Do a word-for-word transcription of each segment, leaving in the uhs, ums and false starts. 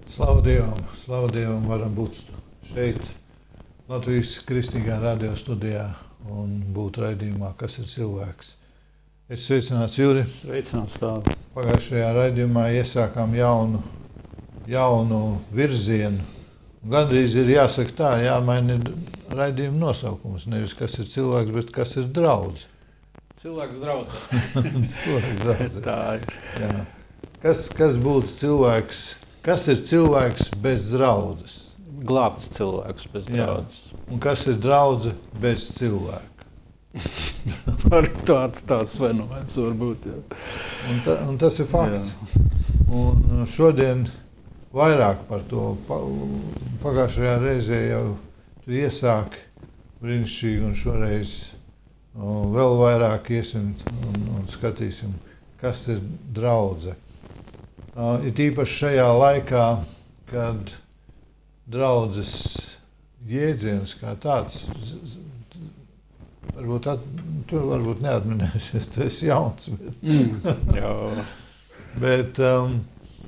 Slavu Dievam, slavu Dievam, varam būt šeit, Latvijas Kristīgā radio studijā un būt raidījumā, kas ir cilvēks. Es sveicināts Juri. Sveicināts tādu. Pagājušajā raidījumā iesākām jaunu, jaunu virzienu. Gandrīz ir jāsaka tā, jāmaina raidījuma nosaukums. Nevis kas ir cilvēks, bet kas ir draudze. Cilvēks draudze. Cilvēks draudze. Tā ir. Jā. Kas, kas būtu cilvēks, kas ir cilvēks bez draudzes? Glābts cilvēks bez draudzes. Jā. Un kas ir draudze bez cilvēka? Arī tāds, tāds fenomens var būt. Jā. Un, ta, un tas ir fakts. Jā. Un šodien vairāk par to. Pa, pagājušajā reizē jau tu iesāki brīnišķīgi, un šoreiz un vēl vairāk iesim un, un skatīsim, kas ir draudze. Uh, it īpaši šajā laikā, kad draudzes jēdziens kā tāds, varbūt at, tur varbūt neatminēsies, tu esi jauns. Bet, mm, jā. bet um,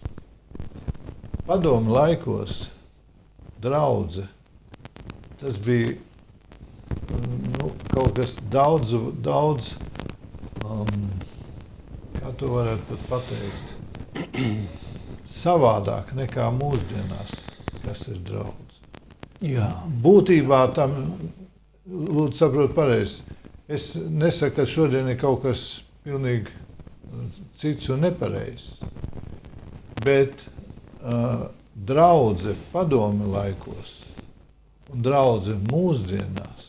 padomu laikos draudze, tas bija nu, kaut kas daudz, daudz um, kā to varētu pat pateikt, savādāk nekā mūsdienās, kas ir draudze. Jā. Būtībā tam, lūdzu saprot pareizi, es nesaku, ka šodien ir kaut kas pilnīgi cits un nepareizs, bet uh, draudze padomi laikos un draudze mūsdienās,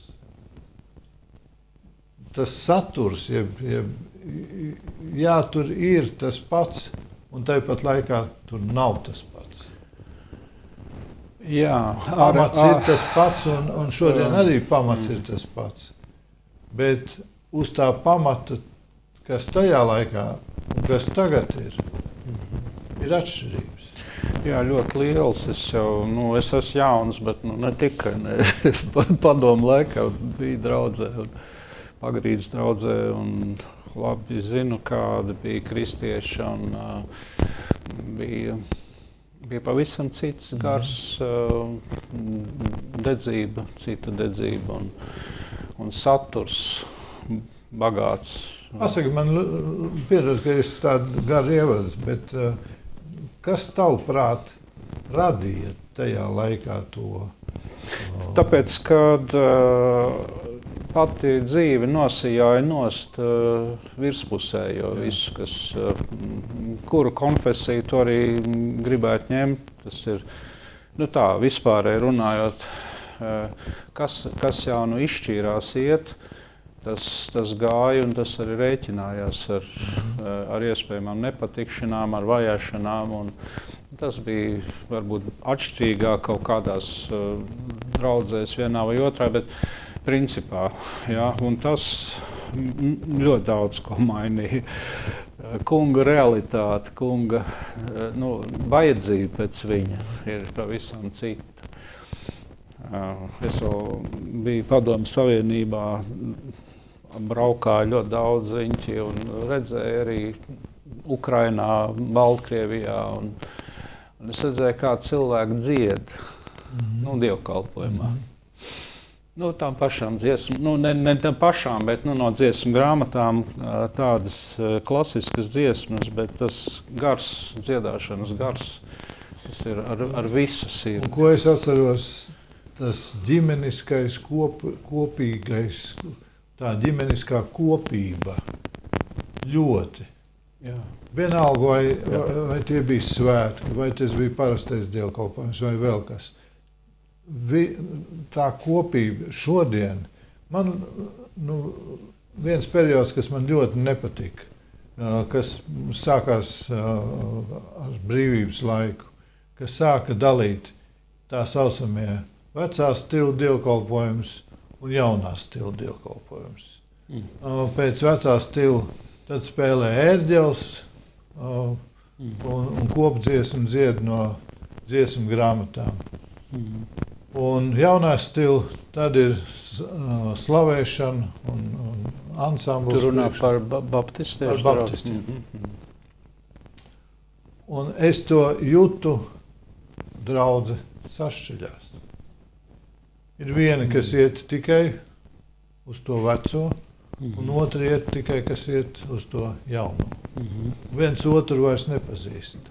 tas saturs, jeb, jeb, jā, tur ir tas pats, un tāpat laikā tur nav tas pats. Jā. Pamats ar, ir tas pats, un, un šodien arī pamats mm. ir tas pats. Bet uz tā pamata, kas tajā laikā un kas tagad ir, ir atšķirības. Jā, ļoti liels. Es jau, nu, es esmu jauns, bet nu, ne tikai. Ne. Es padomu laikā biju draudzē un Pagrīdes draudzē un labi zinu, kāda bija kristieši un uh, bija, bija pavisam cits gars, uh, dedzība, cita dedzība un, un saturs bagāts. Pasaki, man piedod, ka es tādu garu ievadu, bet uh, kas tavuprāt radīja tajā laikā to? Uh, Tāpēc, kad uh, pati dzīve nosijāja nost uh, virspusē, jo viss, kas, uh, kuru konfesiju to arī gribētu ņemt, tas ir, nu tā, vispārēji runājot, uh, kas, kas jau nu izšķīrās iet, tas, tas gāja un tas arī rēķinājās ar, uh, ar iespējamām nepatikšanām, ar vajāšanām, un tas bija varbūt atšķirīgāk kaut kādās uh, draudzēs vienā vai otrā, bet principā, jā, un tas ļoti daudz ko mainīja. Kunga realitāte, kunga nu, vajadzība pēc viņa ir pavisam cita. Es vēl biju Padomu Savienībā, braukāju ļoti daudz riņķi un redzēju arī Ukrainā, Baltkrievijā. Un, un es redzēju, kā cilvēki dzied, mm-hmm. nu, dievkalpojumā. Mm-hmm. Nu, tām pašām dziesmu, nu, ne, ne tām pašām, bet nu, no dziesmu grāmatām tādas klasiskas dziesmas, bet tas gars, dziedāšanas gars, tas ir ar, ar visu sirdi. Un ko es atceros, tas ģimeniskais, kop, kopīgais, tā ģimeniskā kopība ļoti. Jā. Vienalga, vai, vai, vai tie bija svētki, vai tas bija parastais dievkalpojums, vai vēl kas. Vi, tā kopība šodien, man nu, viens periods, kas man ļoti nepatika, kas sākās ar brīvības laiku, kas sāka dalīt tā saucamie vecā stila dievkalpojumus un jaunā stila dievkalpojumus. Mm. Pēc vecā stila tad spēlē ērģeles mm. un, un kopdziesmu dzied no dziesmu grāmatām. Mm. Un jaunā stila, tad ir uh, slavēšana un, un ansambls. Tu runā par baptistiem? Par baptistiem. Mm-hmm. Un es to jūtu draudze sašķeļās. Ir viena, kas iet tikai uz to veco, un otra iet tikai, kas iet uz to jauno. Mm-hmm. Viens otru vairs nepazīst.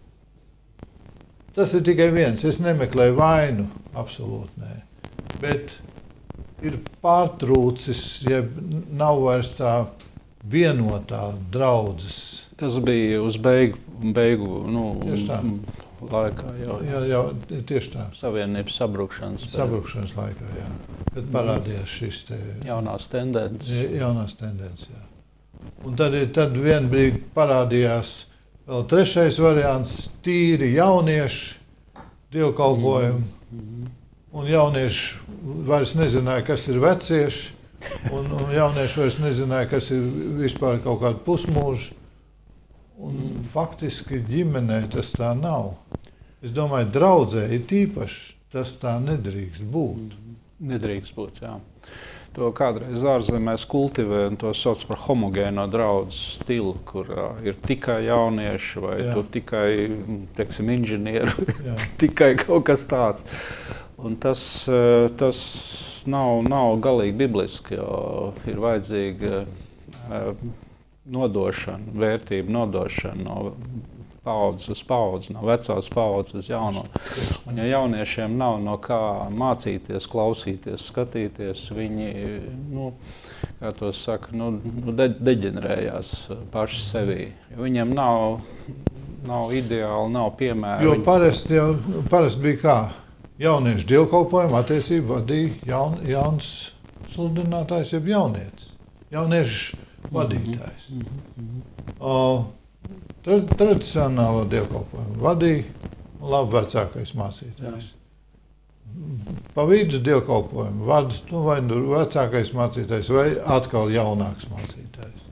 Tas ir tikai viens. Es nemeklēju vainu, absolūti nē. Bet ir pārtrūcis, ja nav vairs tā vienotā draudzes. Tas bija uz beigu, beigu nu, laikā jau. Jā, jā, tieši tā. Savienības sabrukšanas. Sabrukšanas laikā, jā. Kad parādījās šis te... Jaunās tendences. Jaunās tendences, jā. Un tad, tad vien brīdi parādījās vēl trešais variants, tīri jaunieši dievkalpojumi. Mm-hmm. Un jaunieši vairs nezināja, kas ir vecieši, un, un jaunieši vairs nezināja, kas ir vispār kaut kādi pusmūži. Un mm. faktiski ģimenē tas tā nav. Es domāju, draudzē ir tīpaši, tas tā nedrīkst būt. Nedrīkst būt, jā. To kādreiz ārzemēs kultivē, to sauc par homogēno draudzes stilu, kur uh, ir tikai jaunieši vai tur tikai, teiksim, inženieru, tikai kaut kas tāds. Un tas, uh, tas nav, nav galīgi bibliski, jo ir vajadzīga uh, nodošana, vērtība nodošana no paudzes uz paudzi, no vecās paudzes uz jauno. Un ja jauniešiem nav no kā mācīties, klausīties, skatīties, viņi, nu, kā to saka, nu, de deģenerējās paši sevī. Jo viņiem nav, nav ideāli, nav piemēri. Jo parasti, jau, parasti bija kā? Jauniešu dievkalpojumu attiecību vadīja jaun, jauns sludinātājs, jeb jaunietis. Jauniešu vadītājs. Mm-hmm. o, tra, tradicionālo dievkalpojumu vadīja un labi vecākais mācītājs. Jā. Pa vidu dievkalpojumu vada nu, vai nu vecākais mācītājs vai atkal jaunāks mācītājs.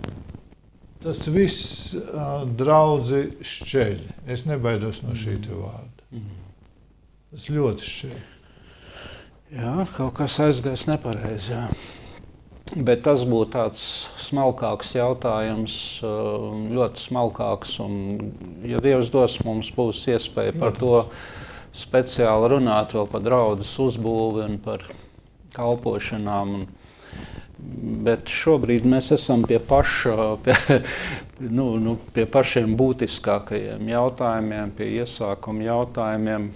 Tas viss uh, draudzi šķeļ. Es nebaidos no šī te vārda. Mm-hmm. Tas ļoti šķeļ. Jā, kaut kas aizgājis nepareizi, jā. Bet tas būtu tāds smalkāks jautājums, ļoti smalkāks, un ja Dievs dos, mums būs iespēja par to speciāli runāt vēl par draudzes uzbūvi un par kalpošanām. Un, bet šobrīd mēs esam pie paša, pie, nu, nu, pie pašiem būtiskākajiem jautājumiem, pie iesākuma jautājumiem,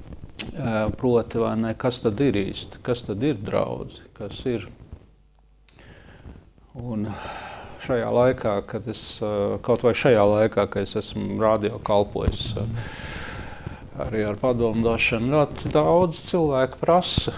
proti, vai ne, kas tad ir īsti, kas tad ir draudze, kas ir. Un šajā laikā, kad es, kaut vai šajā laikā, kad es esmu radio kalpojis, arī ar padomdošanu, ļoti daudz cilvēku prasa,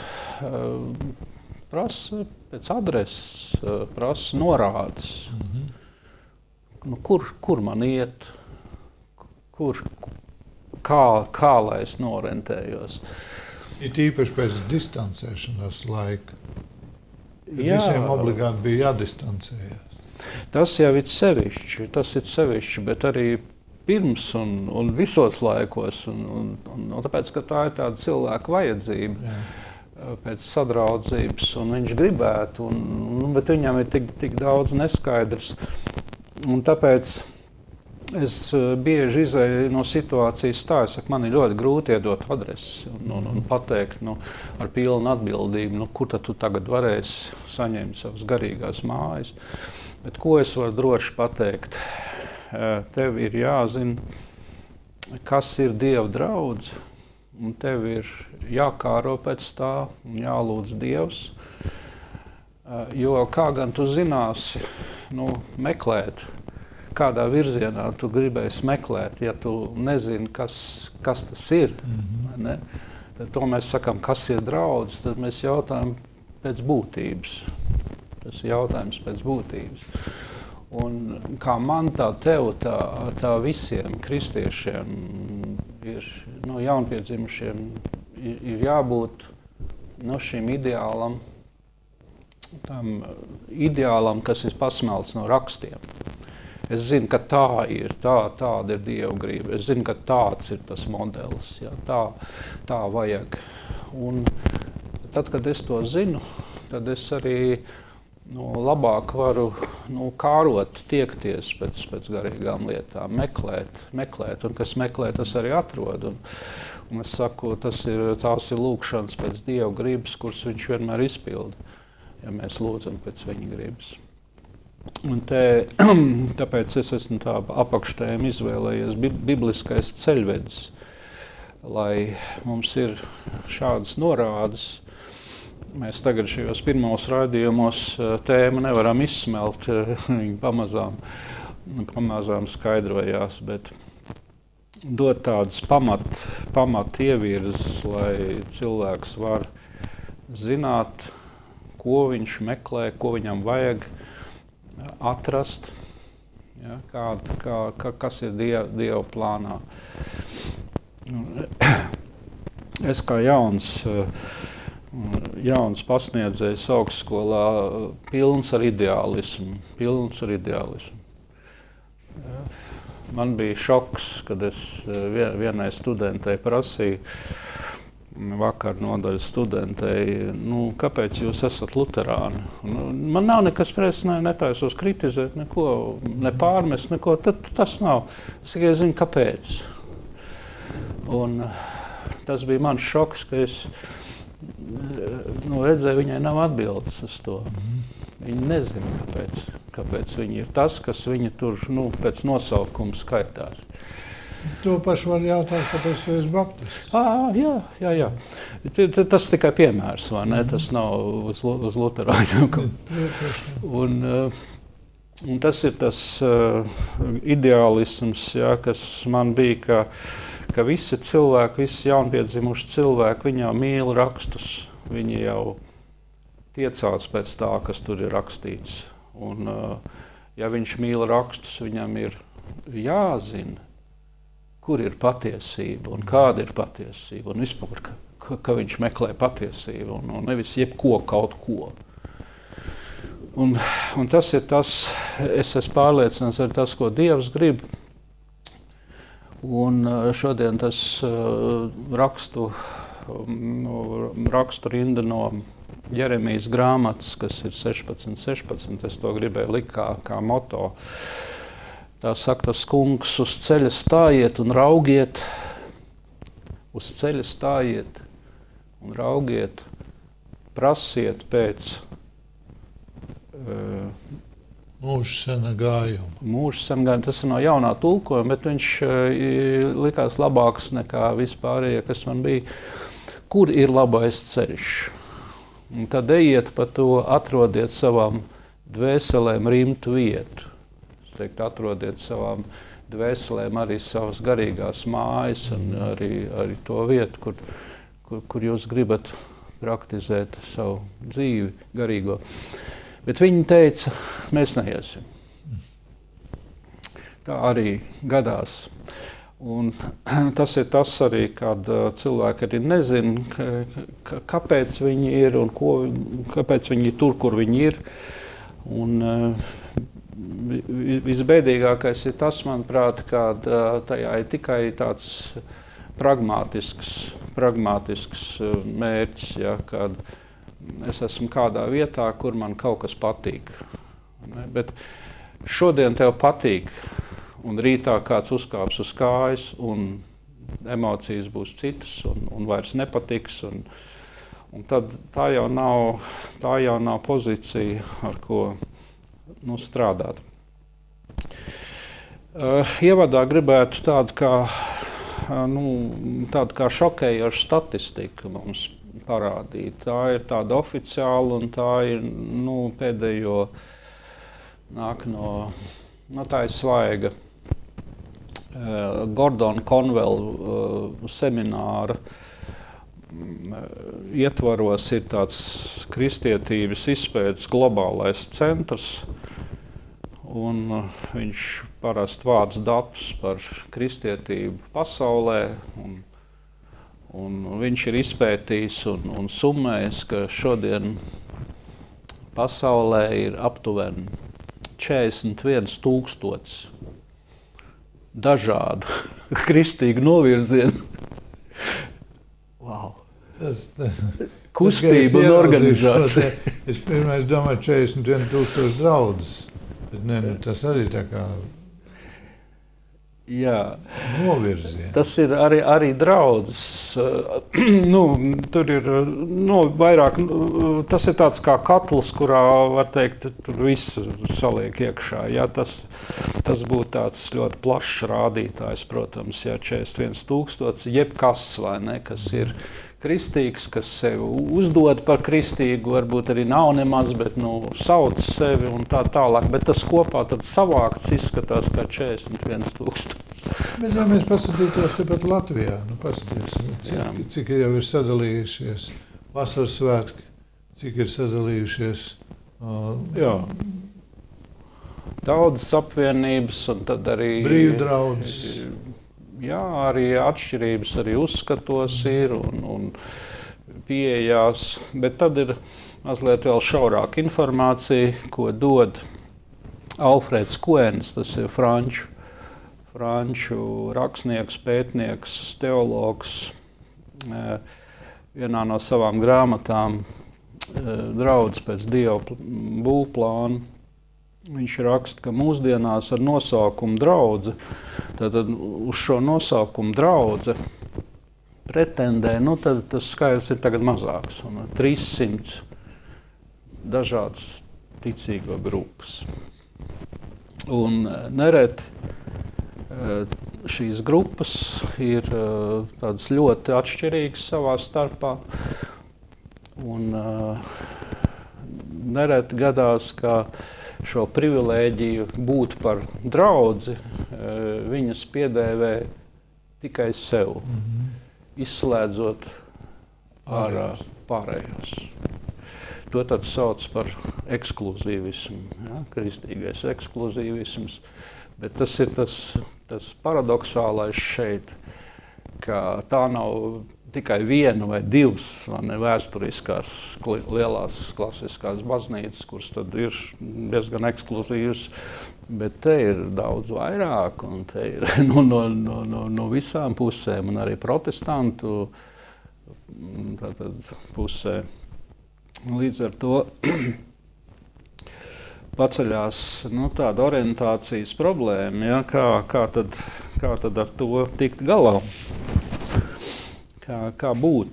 prasa pēc adreses, prasa norādes. Mm-hmm. Nu, kur, kur man iet, kur, kā, kā lai es norentējos. Ir īpaši pēc distancēšanās laika. Jā. Visiem obligāti bija jādistancējas. Tas jau ir sevišķi, tas ir sevišķi, bet arī pirms un, un visos laikos. Un, un, un, un tāpēc, ka tā ir tāda cilvēka vajadzība. Jā. Pēc sadraudzības, un viņš gribētu, un, un, bet viņam ir tik, tik daudz neskaidrs. Un tāpēc es bieži izēju no situācijas tā, es saku, man ir ļoti grūti iedot adresi un, un, un pateikt nu, ar pilnu atbildību, nu, kur tad tu tagad varēsi saņemt savas garīgās mājas. Bet ko es varu droši pateikt? Tev ir jāzina, kas ir Dieva draudze, un tev ir jākāro pēc tā un jālūdz Dievs. Jo kā gan tu zināsi, nu, meklēt, kādā virzienā tu gribēsi meklēt, ja tu nezini, kas, kas tas ir. Mm-hmm. Ne? Tad to mēs sakām, kas ir draudze, tad mēs jautājam pēc būtības. Tas ir jautājums pēc būtības. Un kā man tā tev, tā, tā visiem kristiešiem, ir, nu, jaunpiedzimušiem, ir, ir jābūt no šim ideālam, tam ideālam, kas ir pasmelts no rakstiem. Es zinu, ka tā ir, tā, tāda ir Dieva grība. Es zinu, ka tāds ir tas modelis. Jā, tā, tā vajag. Un tad, kad es to zinu, tad es arī nu, labāk varu nu, kārot, tiekties pēc, pēc garīgām lietām, meklēt, meklēt, un kas meklē, tas arī atrod. Un, un es saku, tas ir, tās ir lūkšanas pēc Dieva gribas, kuras viņš vienmēr izpilda, ja mēs lūdzam pēc viņa gribas. Un te, tāpēc es esmu tā apakštēm izvēlējies bibliskais ceļvedis, lai mums ir šādas norādes. Mēs tagad šajos pirmos raidījumos tēmu nevaram izsmelt, viņi pamazām, pamazām skaidrojās, bet dot tādas pamat, pamat ievirzes, lai cilvēks var zināt, ko viņš meklē, ko viņam vajag atrast, ja, kā, kā, kā, kas ir Dieva, Dieva plānā. Es kā jauns, jauns pasniedzējs augstskolā pilns ar ideālismu, pilns ar ideālismu. Man bija šoks, kad es vienai studentei prasīju, vakar nodaļas studentei, nu, kāpēc jūs esat luterāni? Nu, man nav nekas prets, ne, netaisos kritizēt, neko, ne pārmest, neko, tad, tas nav. Es tikai zinu, kāpēc. Un tas bija mans šoks, ka es nu, redzēju, viņai nav atbildes uz to. Viņa nezina, kāpēc, kāpēc viņa ir tas, kas viņa tur nu, pēc nosaukuma skaitās. To pašu var jautāt, kāpēc tu esi baptists? À, jā, jā, jā. Tas tikai piemērs, vai ne? Tas nav uz, uz luterāņiem. Un, un tas ir tas uh, ideālisms, jā, kas man bija, ka, ka visi cilvēki, visi jaunpiedzimuši cilvēki, viņi jau mīl rakstus. Viņi jau tiecās pēc tā, kas tur ir rakstīts. Un, uh, ja viņš mīl rakstus, viņam ir jāzina, kur ir patiesība un kāda ir patiesība, un vispār, ka, ka, ka viņš meklē patiesību, un, un nevis jebko kaut ko. Un, un tas ir tas, es esmu pārliecināts, ir tas, ko Dievs grib. Un šodien tas uh, rakstu, no, rakstu rinda no Jeremijas grāmatas, kas ir sešpadsmit sešpadsmit, es to gribēju likt kā, kā moto. Tā saka, tas kungs, uz ceļa stājiet un raugiet, uz ceļa stājiet un raugiet, prasiet pēc uh, mūža sena gājuma. Mūža sena gājuma, tas ir no jaunā tulkojuma, bet viņš uh, likās labāks nekā vispārējie, kas man bija. Kur ir labais ceļš? Un tad ejiet pa to, atrodiet savām dvēselēm rimtu vietu. Teikt, atrodiet savām dvēselēm arī savas garīgās mājas un arī, arī to vietu, kur, kur, kur jūs gribat praktizēt savu dzīvi garīgo. Bet viņi teica, mēs neiesim. Tā arī gadās. Un tas ir tas arī, kad cilvēki arī nezina, ka, ka, kāpēc viņi ir un ko, kāpēc viņi ir tur, kur viņi ir. Un, visbēdīgākais ir tas, manuprāt, ka tajā ir tikai tāds pragmātisks, pragmātisks mērķis, ja, kad es esmu kādā vietā, kur man kaut kas patīk. Bet šodien tev patīk, un rītā kāds uzkāps uz kājas, un emocijas būs citas, un, un vairs nepatiks. Un, un tad tā jau nav, tā jau nav pozīcija, ar ko nu, strādāt. Uh, ievadā gribētu tādu kā, uh, nu, tādu kā šokējošu statistiku mums parādīt. Tā ir tāda oficiāla un tā ir nu, pēdējo nāk no, no tā ir svaiga uh, Gordona Conwell uh, semināra. Ietvaros ir tāds kristietības izpētes globālais centrs, un viņš parasti vāc datus par kristietību pasaulē, un, un viņš ir izpētījis un, un summējis, ka šodien pasaulē ir aptuveni četrdesmit viens tūkstotis dažādu kristīgu novirzienu. Wow. Tas, tas. kustība un organizācija. Es pirmais domāju četrdesmit viens tūkstoši draudzes, bet ne, nu, tas arī tā kā Jā. novirziens. Tas ir arī, arī draudzes. nu, tur ir nu, vairāk, tas ir tāds kā katls, kurā, var teikt, tur viss saliek iekšā. Ja, tas, tas būtu tāds ļoti plašs rādītājs, protams, ja četrdesmit viens tūkstoši, jebkas, vai ne, kas ir kristīgs, kas sevi uzdod par kristīgu, varbūt arī nav nemaz, bet nu, sauc sevi un tā tālāk. Bet tas kopā tad savākts izskatās kā četrdesmit viens tūkstoši. Bet ja mēs paskatītos tepat Latvijā, nu paskatīsim, cik, cik jau ir sadalījušies vasaras svētki, cik ir sadalījušies. Uh, Jā. Daudzas apvienības un tad arī brīvdraudzes. Jā, arī atšķirības arī uzskatos ir un, un pieejās, bet tad ir mazliet vēl šaurāka informācija, ko dod Alfreds Koens, tas ir franču, franču rakstnieks, pētnieks, teologs. Vienā no savām grāmatām Draudz pēc Dieva būvplāna. Viņš raksta, ka mūsdienās ar nosaukumu draudze, tad uz šo nosaukumu draudze pretendē, nu tad tas skaits ir tagad mazāks, un trīssimts dažādas ticīgo grupas. Un nereti šīs grupas ir tādas ļoti atšķirīgas savā starpā, un nereti gadās, ka šo privilēģiju būt par draudzi, viņas piedēvē tikai sev, mm-hmm. izslēdzot ārā pārējos. To tad sauc par ekskluzīvismu, ja? Kristīgais ekskluzīvisms. Bet tas ir tas, tas paradoxālais šeit, ka tā nav tikai viena vai divas vai ne, vēsturiskās lielās klasiskās baznīcas, kuras tad ir diezgan ekskluzīvas, bet te ir daudz vairāk, un te ir no, no, no, no, no visām pusēm, un arī protestantu tātad pusē. Līdz ar to paceļās nu, tāda orientācijas problēma, ja, kā, kā, tad, kā tad ar to tikt galā. Kā, kā būt,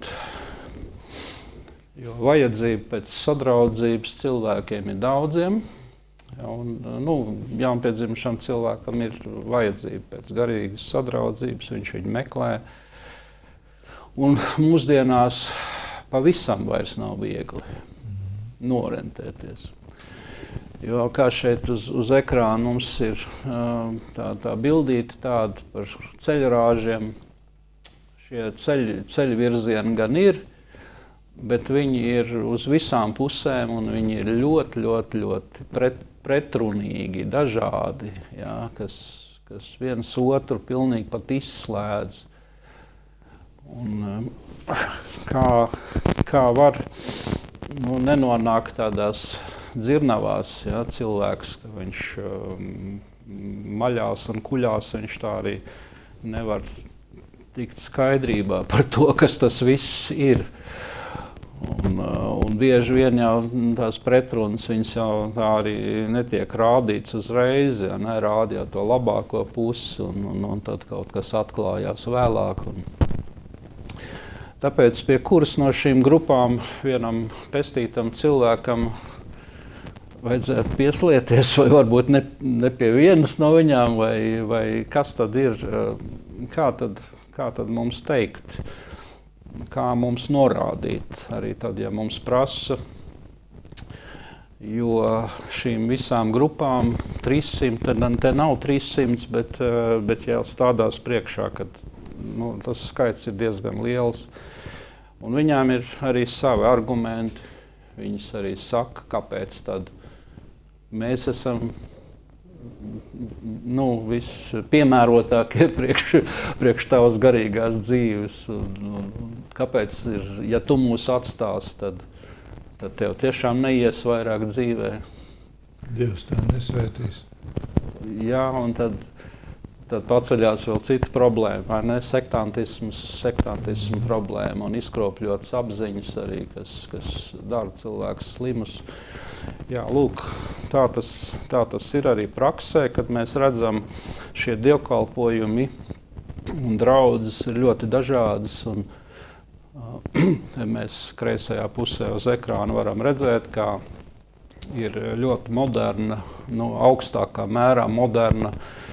jo vajadzība pēc sadraudzības cilvēkiem ir daudziem, un nu, jaunpiedzimšam cilvēkam ir vajadzība pēc garīgas sadraudzības, viņš viņu meklē, un mūsdienās pavisam vairs nav viegli norientēties. Jo kā šeit uz, uz ekrāna mums ir tā, tā bildīte tāda par ceļrāžiem. Šie ceļu, ceļu virzieni gan ir, bet viņi ir uz visām pusēm un viņi ir ļoti, ļoti, ļoti pret, pretrunīgi, dažādi, jā, kas, kas viens otru pilnīgi pat izslēdz. Un, kā, kā var nu, nenonākt tādās dzirnavās, jā, cilvēks, ka viņš um, maļās un kuļās, viņš tā arī nevar tikt skaidrībā par to, kas tas viss ir. Un, un bieži vien jau tās pretrunas, viņas jau tā arī netiek rādīts uzreiz, ja ne, rāda jau to labāko pusi, un, un, un tad kaut kas atklājās vēlāk. Un tāpēc pie kuras no šīm grupām vienam pestītam cilvēkam vajadzētu pieslieties, vai varbūt ne, ne pie vienas no viņām, vai, vai kas tad ir, kā tad, kā tad mums teikt, kā mums norādīt, arī tad, ja mums prasa, jo šīm visām grupām trīssimt, te nav trīssimts, bet, bet jau stādās priekšā, kad nu, tas skaits ir diezgan liels. Un viņām ir arī savi argumenti, viņas arī saka, kāpēc tad mēs esam nu, vispiemērotākie priekš, priekš tavas garīgās dzīves. Un, un, kāpēc ir, ja tu mūs atstās, tad, tad tev tiešām neies vairāk dzīvē. Dievs tev nesvētīs. Jā, un tad tad paceļās vēl cita problēma, vai ne? Sektantisms, sektantismu problēma un izkropļotas apziņas arī, kas, kas dara cilvēkus slimus. Jā, lūk, tā tas, tā tas ir arī praksē, kad mēs redzam šie dievkalpojumi un draudzes ir ļoti dažādas. Un, uh, mēs kreisajā pusē uz ekrāna varam redzēt, kā ir ļoti moderna, nu, augstākā mērā moderna,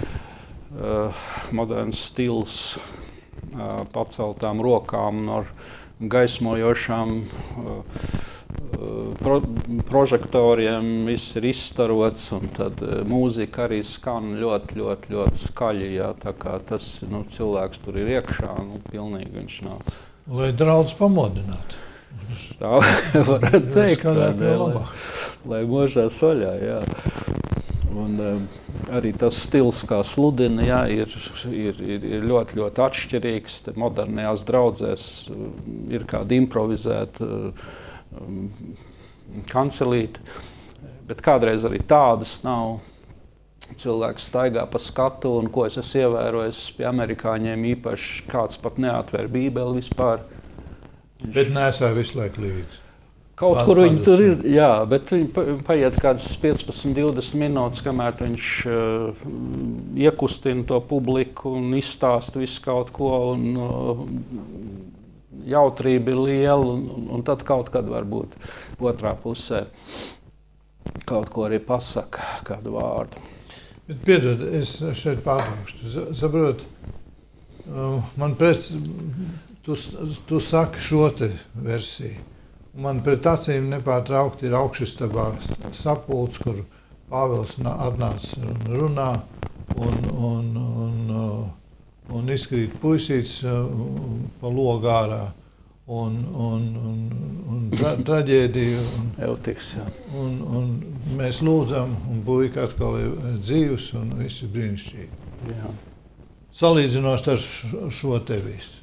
uh, moderns stils uh, paceltām rokām ar gaismojošām uh, pro, prožektoriem, viss ir izstarots, un tad uh, mūzika arī skan ļoti, ļoti, ļoti skaļi, jā, tā kā tas, nu, cilvēks tur ir iekšā, nu, pilnīgi viņš nav. Lai draudz pamodinātu. Tā varētu teikt, tā, lai, lai, lai možās vaļā, jā. Un um, arī tas stils, kā sludina, jā, ir, ir, ir, ir ļoti, ļoti atšķirīgs. Te modernajās draudzēs ir kāda improvizēta um, kancelīte, bet kādreiz arī tādas nav. Cilvēks staigā pa skatu, un ko es esmu ievērojis pie amerikāņiem īpaši, kāds pat neatver Bībeli vispār. Bet nesā visu laiku līdzi. Kaut kur viņi tur ir, jā, bet viņi paiet kādas piecpadsmit divdesmit minūtes, kamēr viņš uh, iekustina to publiku un izstāsta visu kaut ko, un uh, jautrība ir liela, un, un tad kaut kad varbūt otrā pusē kaut ko arī pasaka, kādu vārdu. Bet piedod, es šeit pārtraukšu. Saprot, uh, man pēc, tu, tu saki šo te versiju. Man pret acīm nepārtraukti ir augšistabā sapulcs, kur Pāvils atnāca un runā, un, un, un, un izkrīt puisīts pa logu ārā, un, un, un, un tra, traģēdija. Un, Eutiks, jā. Un, un mēs lūdzam, un puika atkal ir dzīvs, un viss ir brīnišķīgi. Jā. Salīdzinoši ar šo te visu.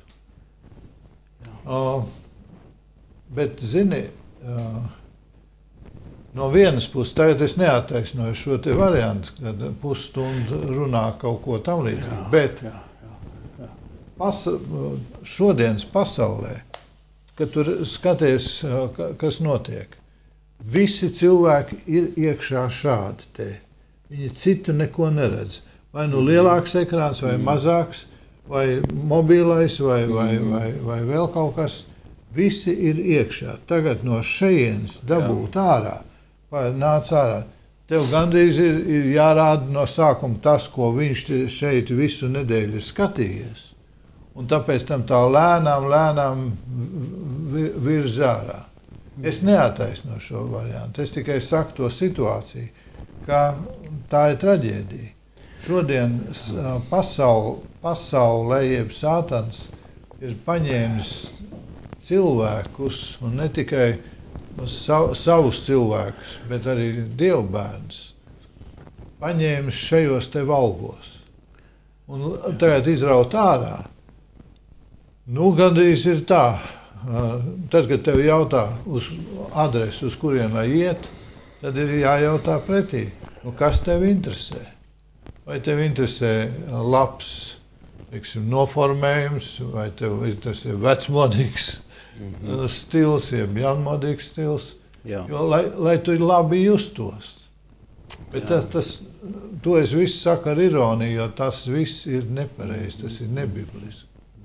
Uh, Bet, zini, no vienas puses, tagad es neattaisnoju šo te variantu, kad pusstundu runā kaut ko tam līdzīgi, bet jā, jā, jā. Pas, šodienas pasaulē, kad tur skaties, kas notiek, visi cilvēki ir iekšā šādi te. Viņi citu neko neredz. Vai nu lielāks ekrāns, vai mazāks, vai mobilais, vai, vai, vai, vai vēl kaut kas. Visi ir iekšā. Tagad no šejienes dabūt Jā. ārā, nāc ārā. Tev gandrīz ir, ir jārāda no sākuma tas, ko viņš šeit visu nedēļu ir skatījies. Un tāpēc tam tā lēnām, lēnām virz ārā. Es neattaisno šo variantu. Es tikai saku to situāciju, ka tā ir traģēdija. Šodien pasaule, pasaulē, jeb sātans, ir paņēmis cilvēkus, un ne tikai sav, savus cilvēkus, bet arī dievbērnus, paņēmis šajos te valgos. Un tagad izraut ārā. Nu, gandrīz ir tā. Tad, kad tev jautā uz adresi, uz kurien lai iet, tad ir jājautā pretī. Nu, kas tev interesē? Vai tev interesē labs, teiksim, noformējums, vai tev interesē vecmodīgs Mm-hmm. stils, jeb jaunmodīgs stils, Jā. jo, lai, lai tu labi justos. Bet tas, tas, to es visu saku ar ironiju, jo tas viss ir nepareizi, tas ir nebibliski.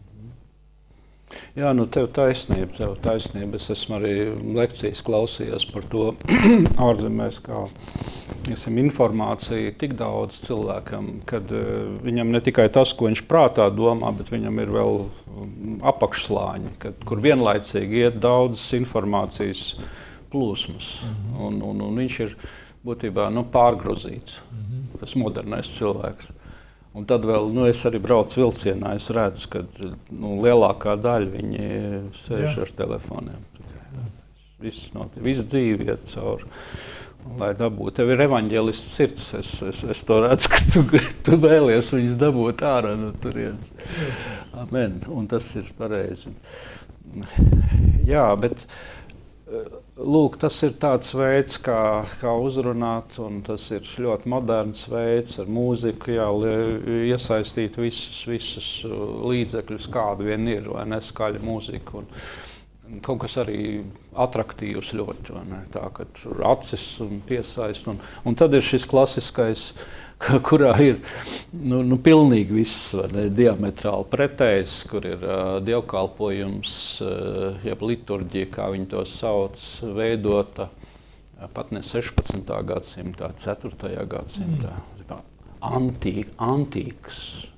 Jā, nu tev taisnība, tev taisnība. Es esmu arī lekcijas klausījos par to ārzemēs, kā esam, informācija tik daudz cilvēkam, kad uh, viņam ne tikai tas, ko viņš prātā domā, bet viņam ir vēl um, apakšslāņi, kad, kur vienlaicīgi iet daudzas informācijas plūsmas. Mm-hmm. un, un, un viņš ir būtībā nu, pārgrozīts, mm-hmm. tas modernais cilvēks. Un tad vēl, nu, es arī braucu vilcienā, es redzu, ka nu, lielākā daļa viņi sēž Jā. ar telefoniem. Viss notiek, viss dzīve iet cauri. Lai dabūtu, tev ir evaņģēlists sirds, es, es, es to redzu, ka tu, tu vēlies viņus dabūt ārā no turienes. Amen, un tas ir pareizi. Jā, bet lūk, tas ir tāds veids, kā, kā uzrunāt, un tas ir ļoti moderns veids ar mūziku, jā, iesaistīt visus, visus līdzekļus, kādu vien ir, vai ne, skaļa mūzika. Un kaut kas arī atraktīvs ļoti, vai ne, tā, ka tur acis un piesaist. Un, un tad ir šis klasiskais, kurā ir nu, nu, pilnīgi viss, vai ne, diametrāli pretējs, kur ir uh, dievkalpojums, uh, jeb liturģija, kā viņi to sauc, veidota uh, pat ne sešpadsmitā gadsimtā, ceturtajā gadsimtā. Mm. Antīk, antīks,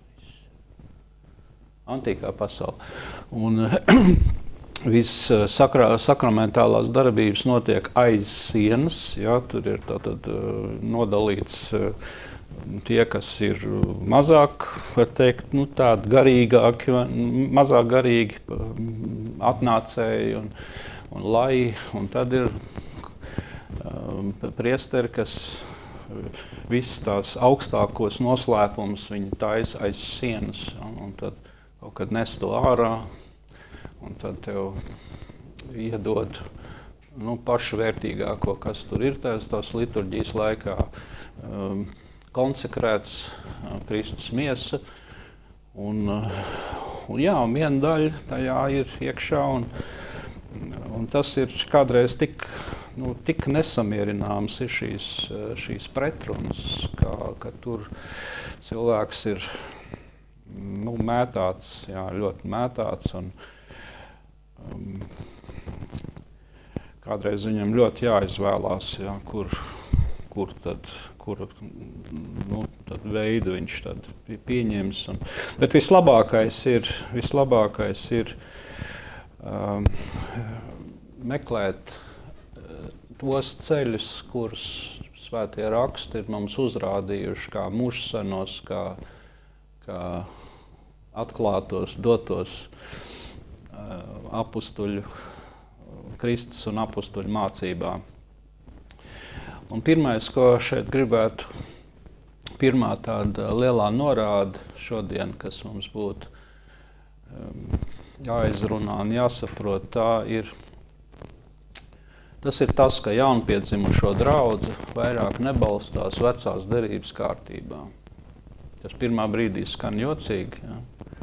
antīkā pasaule. Un viss sakrā, sakramentālās darbības notiek aiz sienas, jā, tur ir tātad uh, nodalīts uh, tie, kas ir mazāk, var teikt, nu, tādi garīgāki, mazāk garīgi atnācēji un, un lai, un tad ir um, priesteri, kas viss tās augstākos noslēpumus viņi taisa aiz sienas, un, un tad kaut kad nes to ārā, un tad tev iedod nu, pašu vērtīgāko, kas tur ir tās, tās liturģijas laikā. Um, konsekrēts uh, Kristus miesa, un, uh, un jā, un viena daļa tajā ir iekšā, un, un tas ir kādreiz tik, nu, tik nesamierināms ir šīs, šīs pretrunas, kā, ka tur cilvēks ir nu, mētāts, jā, ļoti mētāts, un um, kādreiz viņam ļoti jāizvēlās, jā, kur, kur tad, kur, nu, tad veidu viņš tad pieņems. Un, bet vislabākais ir, vislabākais ir um, meklēt uh, tos ceļus, kurus svētie raksti ir mums uzrādījuši, kā mužsenos, kā, kā atklātos, dotos uh, apustuļu, Kristus un apustuļu mācībā. Un pirmais, ko šeit gribētu, pirmā tāda lielā norāde šodien, kas mums būtu um, jāizrunā un jāsaprot, tā ir, tas ir tas, ka jaunpiedzimušo draudzi vairāk nebalstās vecās derības kārtībā. Tas pirmā brīdī skan jocīgi, ja?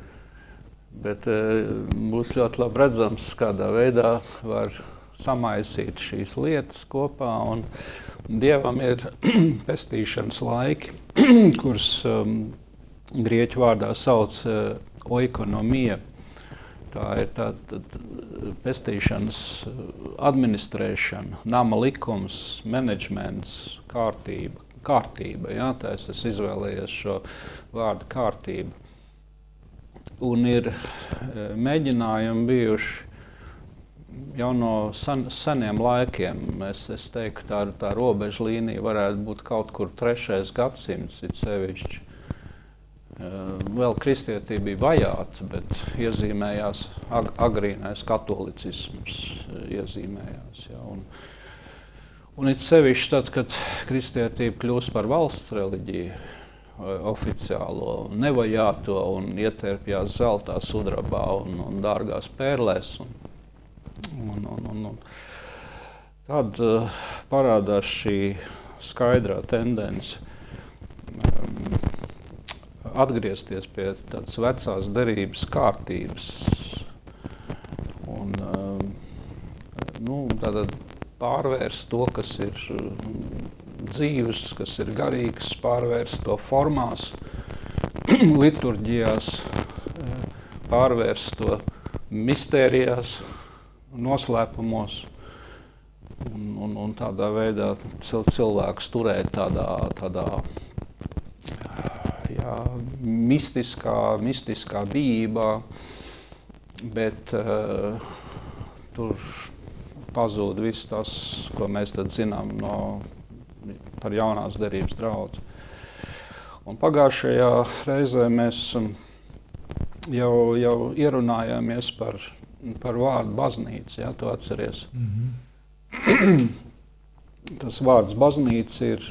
Bet e, būs ļoti labi redzams, kādā veidā var samaisīt šīs lietas kopā, un Dievam ir pestīšanas laiki, kurus um, grieķu vārdā sauc uh, oikonomija. Tā ir tāda pestīšanas administrēšana, nama likums, menedžments, kārtība. kārtība ja? Tā es esmu izvēlējies šo vārdu kārtība. Un ir uh, mēģinājumi bijuši jau no sen, seniem laikiem. Es, es teiktu, tā, tā robeža līnija varētu būt kaut kur trešais gadsimts, it sevišķi. Vēl kristietība bija vajāta, bet iezīmējās ag agrīnais katolicisms. Iezīmējās, ja, un, un it sevišķi tad, kad kristietība kļūst par valsts reliģiju oficiālo, nevajāto un ietērpjās zeltā, sudrabā un, un dārgās pērlēs. Un, Un, un, un, un. Tad uh, parādās šī skaidrā tendence um, atgriezties pie tādas vecās derības kārtības un um, nu, tātad pārvērst to, kas ir dzīves, kas ir garīgs, pārvērst to formās, liturģijās, pārvērst to mistērijās, noslēpumos un, un, un tādā veidā cil, cilvēks turēt tādā, tādā jā, mistiskā, mistiskā bijībā, bet uh, tur pazūd viss tas, ko mēs tad zinām no, par jaunās derības draudzi. Un pagājušajā reizē mēs jau, jau ierunājāmies par par vārdu baznīca, ja, tu atceries. Mm-hmm. Tas vārds baznīca ir,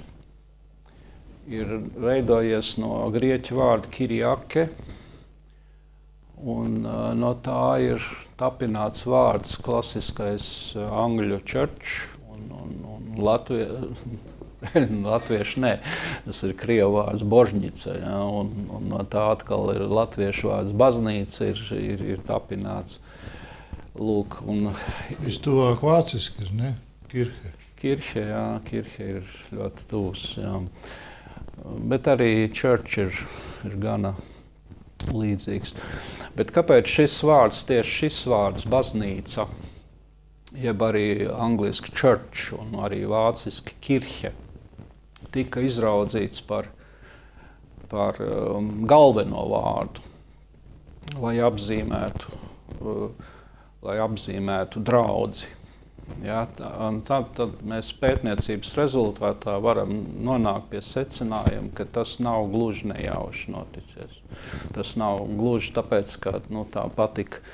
ir veidojies no grieķu vārda kiriake, un no tā ir tapināts vārds klasiskais angļu church un, un, un Latvie, latviešu nē, tas ir krievu vārds božņica, ja, un, un no tā atkal ir latviešu vārds baznīca, ir, ir, ir tapināts. Lūk, un vistuvāk vāciski ir, ne? Kirhe. Kirhe, jā, kirhe ir ļoti tūs, jā. Bet arī church ir, ir gana līdzīgs. Bet kāpēc šis vārds, tieši šis vārds baznīca, jeb arī angliski church un arī vāciski kirhe, tika izraudzīts par, par um, galveno vārdu, lai apzīmētu uh, lai apzīmētu draudzi. Ja, tā, tad, tad mēs pētniecības rezultātā varam nonākt pie secinājuma, ka tas nav gluži nejauši noticies. Tas nav gluži tāpēc, ka nu, tā patika,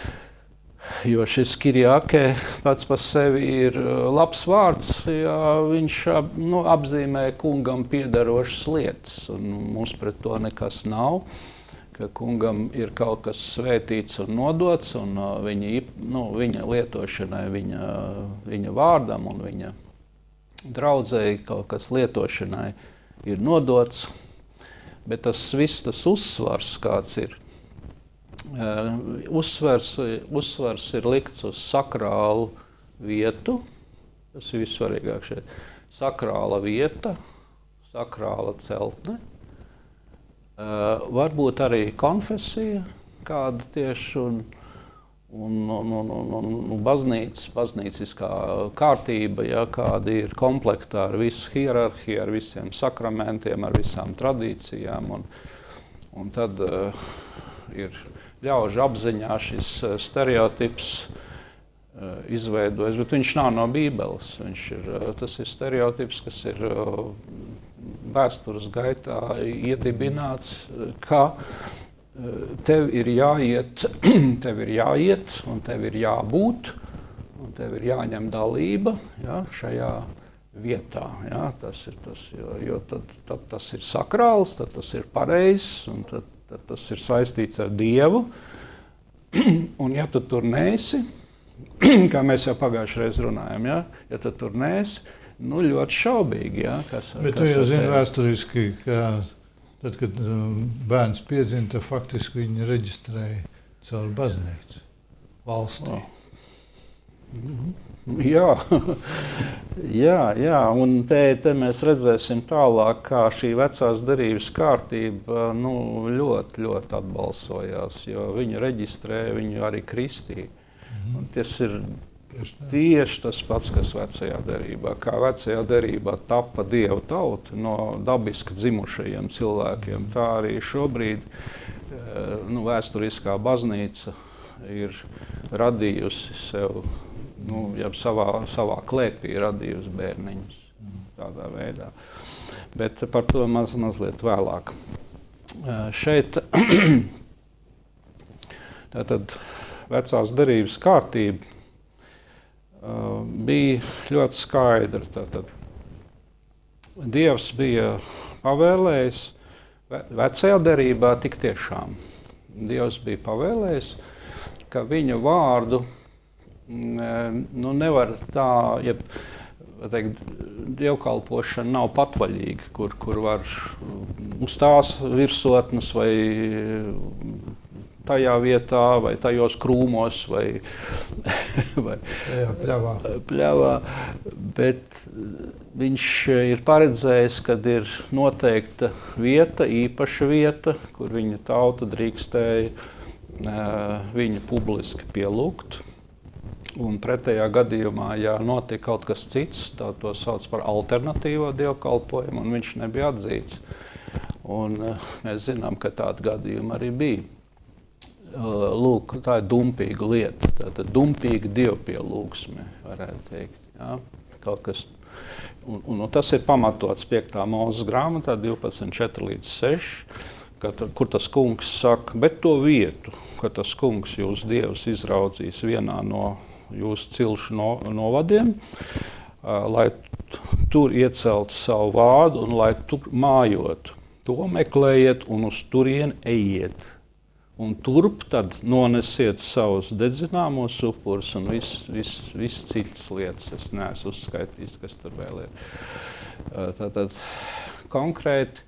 jo šis Kirjake pats par sevi ir labs vārds, ja viņš nu, apzīmē kungam piederošas lietas, un mums pret to nekas nav. Ka kungam ir kaut kas svētīts un nodots, un uh, viņa, nu, viņa lietošanai, viņa, viņa vārdam un viņa draudzēji kaut kas lietošanai ir nodots. Bet tas viss, tas uzsvars, kāds ir, uh, uzsvars, uzsvars ir likts uz sakrālu vietu. Tas ir vissvarīgāk šeit. Sakrāla vieta, sakrāla celtne. Uh, varbūt arī konfesija, kāda tieši un, un, un, un, un, un baznīca, baznīciskā kārtība, ja, kāda ir komplektā ar visu hierarhiju, ar visiem sakramentiem, ar visām tradīcijām. Un, un tad uh, ir ļaužu apziņā šis uh, stereotips uh, izveidojas, bet viņš nav no Bībeles. Viņš ir, uh, tas ir stereotips, kas ir uh, vēstures gaitā iedibināts, ka tev ir jāiet, tev ir jāiet un tev ir jābūt, un tev ir jāņem dalība, ja, šajā vietā. Ja, tas ir tas, jo, jo tad, tad tas ir sakrāls, tad tas ir pareizs, un tad, tad tas ir saistīts ar Dievu. Un ja tu tur neesi, kā mēs jau pagājušajā reizē runājam, ja, ja tu tur neesi, nu, ļoti šaubīgi, jā. Kas, Bet kas tu jau zini vēsturiski, ka tad, kad bērns piedzima, tad faktiski viņi reģistrēja caur baznīcu valstī. Oh. Jā, jā, jā, un te, te mēs redzēsim tālāk, kā šī vecās derības kārtība nu, ļoti, ļoti atbalsojās, jo viņi reģistrēja, viņu arī kristīja. Mm. Un tas ir tieši tas pats, kas vecajā derībā. Kā vecajā derībā tapa Dieva tauta no dabiski dzimušajiem cilvēkiem, tā arī šobrīd nu, vēsturiskā baznīca ir radījusi sev, nu, jau savā, savā klēpī radījusi bērniņus tādā veidā. Bet par to maz, mazliet vēlāk. Šeit tātad vecās derības kārtība Uh, bija ļoti skaidra. Tātad Dievs bija pavēlējis, ve vecajā derībā tik tiešām Dievs bija pavēlējis, ka viņa vārdu nu, nevar tā, ja teikt, dievkalpošana nav patvaļīga, kur, kur var uz tās virsotnes vai tajā vietā, vai tajos krūmos, vai, vai Jā, pļavā. pļavā. Bet viņš ir paredzējis, kad ir noteikta vieta, īpaša vieta, kur viņa tauta drīkstēja uh, viņu publiski pielūgt. Un pretējā gadījumā, ja notika kaut kas cits, tā to sauc par alternatīvo dievkalpojumu, un viņš nebija atzīts. Un uh, mēs zinām, ka tāda gadījuma arī bija. Lūk, tā ir dumpīga lieta, tātad dumpīga dievpielūgsme, varētu teikt. Ja? Kaut kas, un, un, un tas ir pamatots piektā Mūzes grāmatā, divpadsmit četri līdz seši, kad, kur tas kungs saka, bet to vietu, ka tas kungs jūs Dievs izraudzīs vienā no jūsu cilšu no, novadiem, lai tur ieceltu savu vārdu un lai tur mājotu. To meklējiet un uz turieni ejiet. un turp tad nonesiet savus dedzināmos upurus un viss vis, vis citas lietas. Es neesmu uzskaitījis, kas tur vēl ir. Tātad konkrēti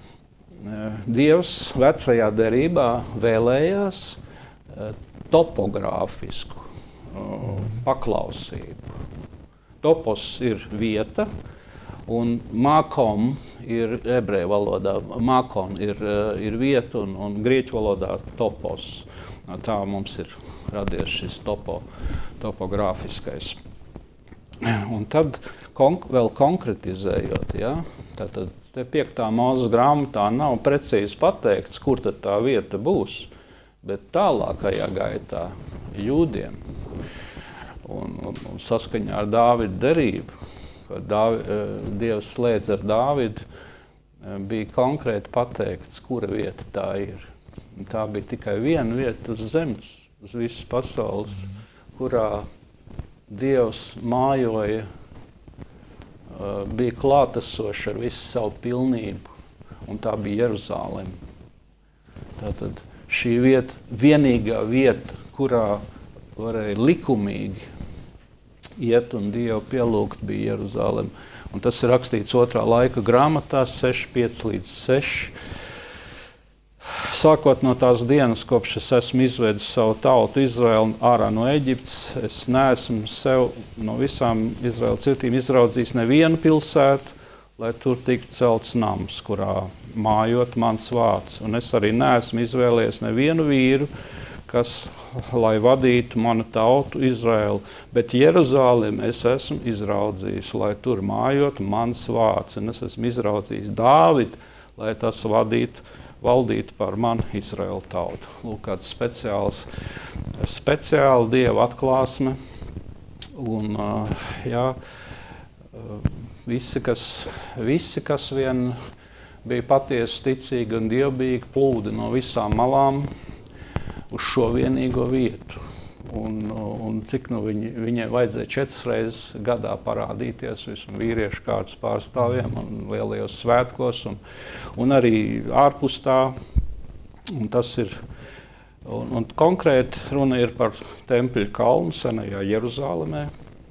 Dievs vecajā derībā vēlējās topogrāfisku paklausību. Topos ir vieta, un makom ir ebreju valodā. Makon ir, ir vieta, un, un grieķu valodā topos. Tā mums ir radies šis topo, topogrāfiskais. Un tad konk vēl konkretizējot, ja, tātad te piektā Mūzes grāmatā nav precīzi pateikts, kur tad tā vieta būs, bet tālākajā gaitā jūdiem un, un, un saskaņā ar Dāvida derību, kad Dāvi, Dievs slēdz ar Dāvidu, bija konkrēti pateikts, kura vieta tā ir. Un tā bija tikai viena vieta uz zemes, uz visas pasaules, kurā Dievs mājoja, bija klātesošs ar visu savu pilnību, un tā bija Jeruzāleme. Tātad šī vieta, vienīgā vieta, kurā varēja likumīgi iet un Dievu pielūgt, bija Jeruzāleme. Un tas ir rakstīts otrā laika grāmatā, seši, pieci līdz seši. Sākot no tās dienas, kopš es esmu izvedis savu tautu Izraēlu ārā no Eģiptes, es neesmu sev no visām Izraēlu ciltīm izraudzījis nevienu pilsētu, lai tur tiktu celts nams, kurā mājot mans vārds. Un es arī neesmu izvēlējies nevienu vīru, kas, lai vadītu manu tautu Izraēlu, bet Jeruzālemi es esmu izraudzījis, lai tur mājot mans vārds. Un es esmu izraudzījis Dāvidu, lai tas vadītu, valdītu par manu Izraēlu tautu. Lūk, kāds speciāls, speciāla Dieva atklāsme. Un, jā, visi, kas, visi, kas vien bija patiesi ticīgi un dievbijīgi, plūda no visām malām uz šo vienīgo vietu. Un, un cik nu viņi, viņai vajadzēja četras reizes gadā parādīties visam vīriešu kārtas pārstāvjiem un lielajos svētkos un, un arī ārpus tā. Un tas ir, un, un konkrēti runa ir par Tempļa kalnu senajā Jeruzālemē.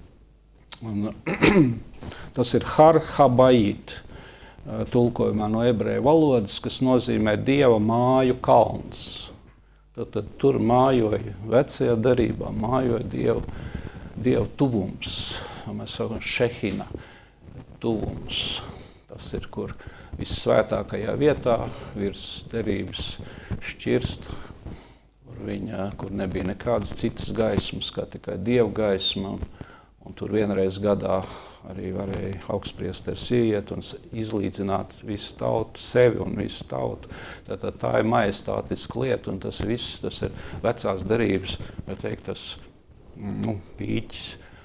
Un, tas ir Har Habayit tulkojumā no ebreju valodas, kas nozīmē Dieva māju kalns. Tad, tad tur mājoja vecajā derībā, mājoja Dievu, Dievu tuvums. Mēs sakām Šehina tuvums. Tas ir, kur vissvētākajā vietā virs derības šķirst, kur, viņa, kur nebija nekādas citas gaismas, kā tikai Dieva gaisma. Un, un tur vienreiz gadā arī varēja augstpriesteris ieiet un izlīdzināt visu tautu, sevi un visu tautu. Tātad tā ir majestātiska lieta, un tas viss, tas ir vecās derības, vai teikt, tas nu, pīķis.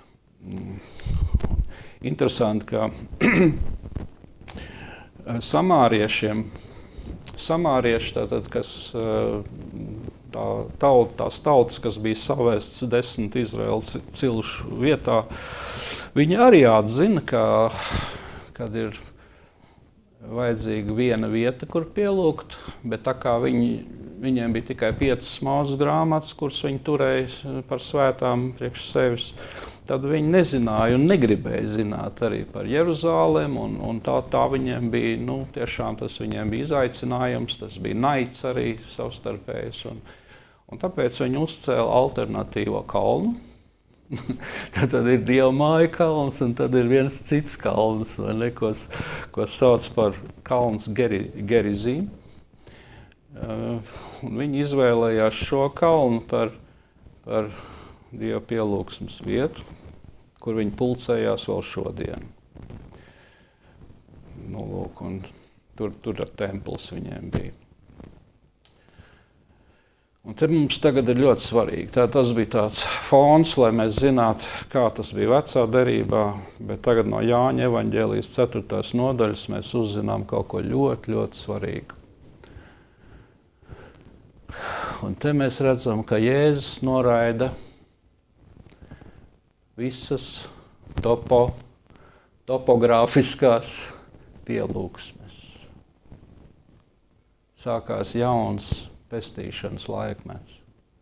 Interesanti, ka samāriešiem, samārieši, tātad, kas tā, taut, tās tautas, kas bija savēsts desmit Izraēlas cilšu vietā, viņi arī atzina, ka, kad ir vajadzīga viena vieta, kur pielūgt, bet tā kā viņi, viņiem bija tikai piecas Mūzes grāmatas, kuras viņi turēja par svētām priekš sevis, tad viņi nezināja un negribēja zināt arī par Jeruzālemi, un, un tā, tā viņiem bija, nu, tiešām tas viņiem bija izaicinājums, tas bija naids arī savstarpējs, un, un tāpēc viņi uzcēla alternatīvo kalnu. Tad ir Dieva māja kalns, un tad ir viens cits kalns, vai ne, ko, ko sauc par kalns Geri, Gerizim. Uh, un viņi izvēlējās šo kalnu par, par Dieva pielūgsmes vietu, kur viņi pulcējās vēl šodien. Nu, lūk, un tur, tur ar templis viņiem bija. Un te mums tagad ir ļoti svarīgi. Tā, tas bija tāds fons, lai mēs zinātu, kā tas bija vecā derībā, bet tagad no Jāņa evaņģēlijas ceturtās nodaļas mēs uzzinām kaut ko ļoti, ļoti svarīgu. Un te mēs redzam, ka Jēzus noraida visas topo, topogrāfiskās pielūgsmes. Sākās jauns pestīšanas laikmets.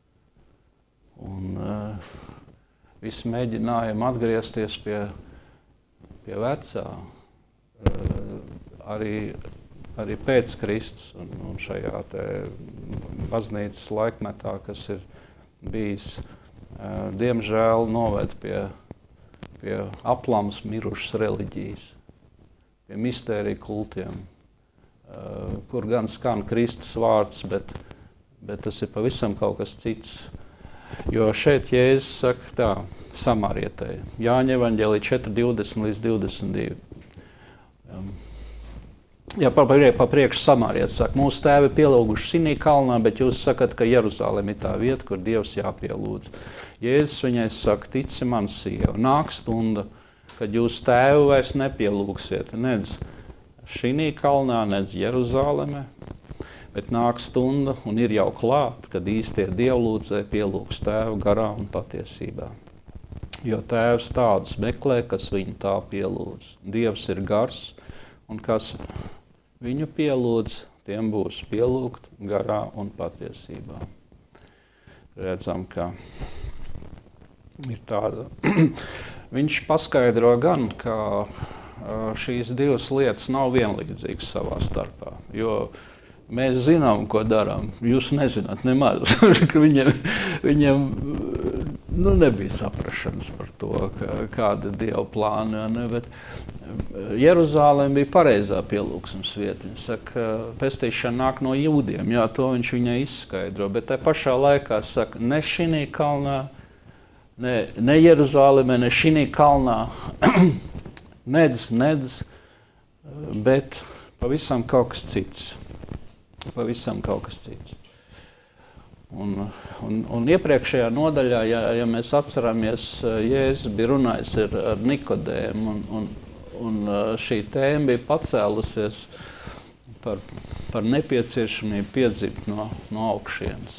Un uh, visi mēģinājumi atgriezties pie, pie vecā, uh, arī, arī pēc Kristus un, un šajā te baznīcas laikmetā, kas ir bijis, uh, diemžēl noved pie, pie aplams mirušas reliģijas, pie mistēriju kultiem, uh, kur gan skan Kristus vārds, bet, bet tas ir pavisam kaut kas cits. Jo šeit Jēzus saka tā, samarietei, Jāņa evaņģēlī četri divdesmit līdz divdesmit divi. Um, jā, pa, pa priekšu samarietis saka, mūsu tēvi pielūguši šinī kalnā, bet jūs sakat, ka Jeruzalem ir tā vieta, kur Dievs jāpielūdz. Jēzus viņai saka, tici man, sieva, nāk stunda, kad jūs tēvu vairs nepielūgsiet, nedz šinī kalnā, nedz Jeruzalemē, bet nāk stunda un ir jau klāt, kad īstie dievlūdzēji pielūgs tēvu garā un patiesībā. Jo tēvs tādus meklē, kas viņu tā pielūdz. Dievs ir gars, un kas viņu pielūdz, tiem būs pielūgt garā un patiesībā. Redzam, ka ir tāda. Viņš paskaidro gan, ka šīs divas lietas nav vienlīdzīgas savā starpā, jo mēs zinām, ko darām. Jūs nezināt nemaz. viņiem viņiem nu, nebija saprašanas par to, ka, kāda Dieva plāna. Ne? Bet Jeruzālēm bija pareizā pielūgsmes vieta. Viņš saka, pestīšana nāk no jūdiem. Jā, to viņš viņai izskaidro. Bet tā pašā laikā saka, ne šinī kalnā, ne, ne Jeruzālēmē, ne šinī kalnā, nedz, nedz, bet pavisam kaut kas cits. Pavisam kaut kas cits. Un, un, un iepriekšējā nodaļā, ja, ja mēs atceramies, Jēzus bija runājis ar, ar Nikodēmu, un, un, un šī tēma bija pacēlusies par, par nepieciešamību piedzimt no, no augšienes.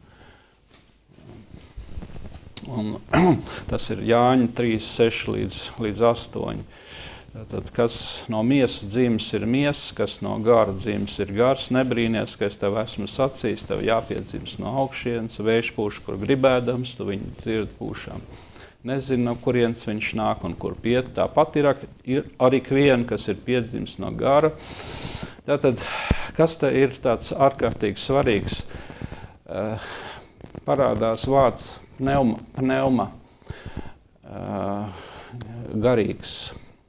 Un, tas ir Jāņa trīs, seši līdz, līdz astoņi. Tad, kas no miesas dzimis ir miesas, kas no gara dzimis ir gars, nebrīnies, ka es tev esmu sacījis, tev jāpiedzims no augšienes, vējš pūš, kur gribēdams, tu viņu dzirdi pūšām. Nezinu, no kurienes viņš nāk un kur piet. Tāpat ir, ir arī ikviena, kas ir piedzimis no gara. Tātad, kas te ir tāds ārkārtīgi svarīgs, uh, parādās vārds pneuma, pneuma uh, garīgs.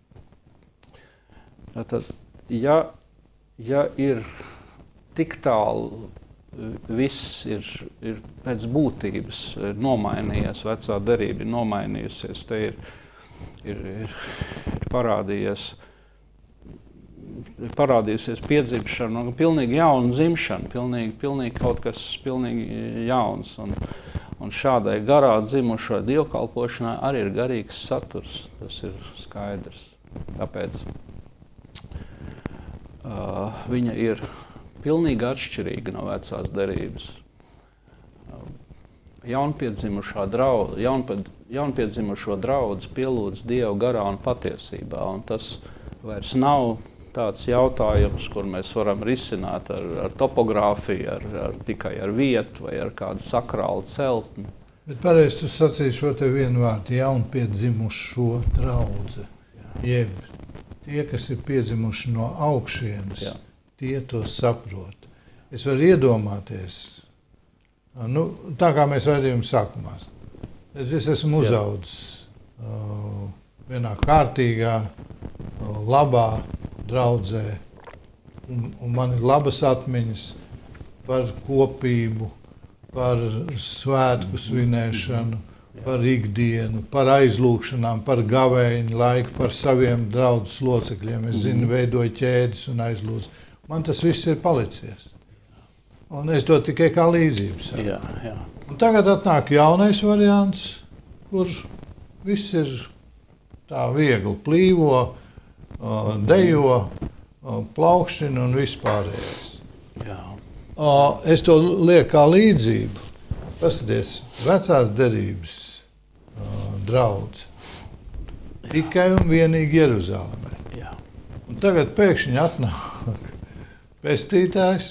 Tātad, ja, ja ir tik tālu, viss ir, ir pēc būtības nomainījies, vecā derība ir nomainījusies, te ir, ir, ir, ir parādījies, ir parādījusies piedzimšana, pilnīgi jauna dzimšana, pilnīgi, pilnīgi kaut kas pilnīgi jauns. Un, un šādai garā dzimušai dievkalpošanai arī ir garīgs saturs, tas ir skaidrs. Tāpēc Uh, viņa ir pilnīgi atšķirīga no vecās derības. Uh, jaunpiedzimušā draudz, jaunpad, jaunpiedzimušo draudz pielūdz Dievu garā un patiesībā. Un tas vairs nav tāds jautājums, kur mēs varam risināt ar, ar topogrāfiju, ar, ar, tikai ar vietu vai ar kādu sakrālu celtni. Bet pareizi tu sacīji šo te vienu vārdu, jaunpiedzimušo draudzi. Jeb tie, kas ir piedzimuši no augšienes, jā, tie to saprot. Es varu iedomāties, nu, tā kā mēs redzējām sākumā. Es, es esmu uzaudzis uh, vienā kārtīgā, uh, labā draudzē, un, un man ir labas atmiņas par kopību, par svētku svinēšanu, par ikdienu, par aizlūgšanām, par gavēņu laiku, par saviem draudzes locekļiem. Es zinu, veidoju ķēdes un aizlūdzu. Man tas viss ir palicies. Un es to tikai kā līdzību saku. Jā, jā. Un tagad atnāk jaunais variants, kur viss ir tā viegli plīvo, dejo, plaukšķina un vispārējais. Jā. Es to lieku kā līdzību. Paskaties, vecās derības uh, draudz tikai un vienīgi Jeruzālēmē. Un tagad pēkšņi atnāk pestītājs,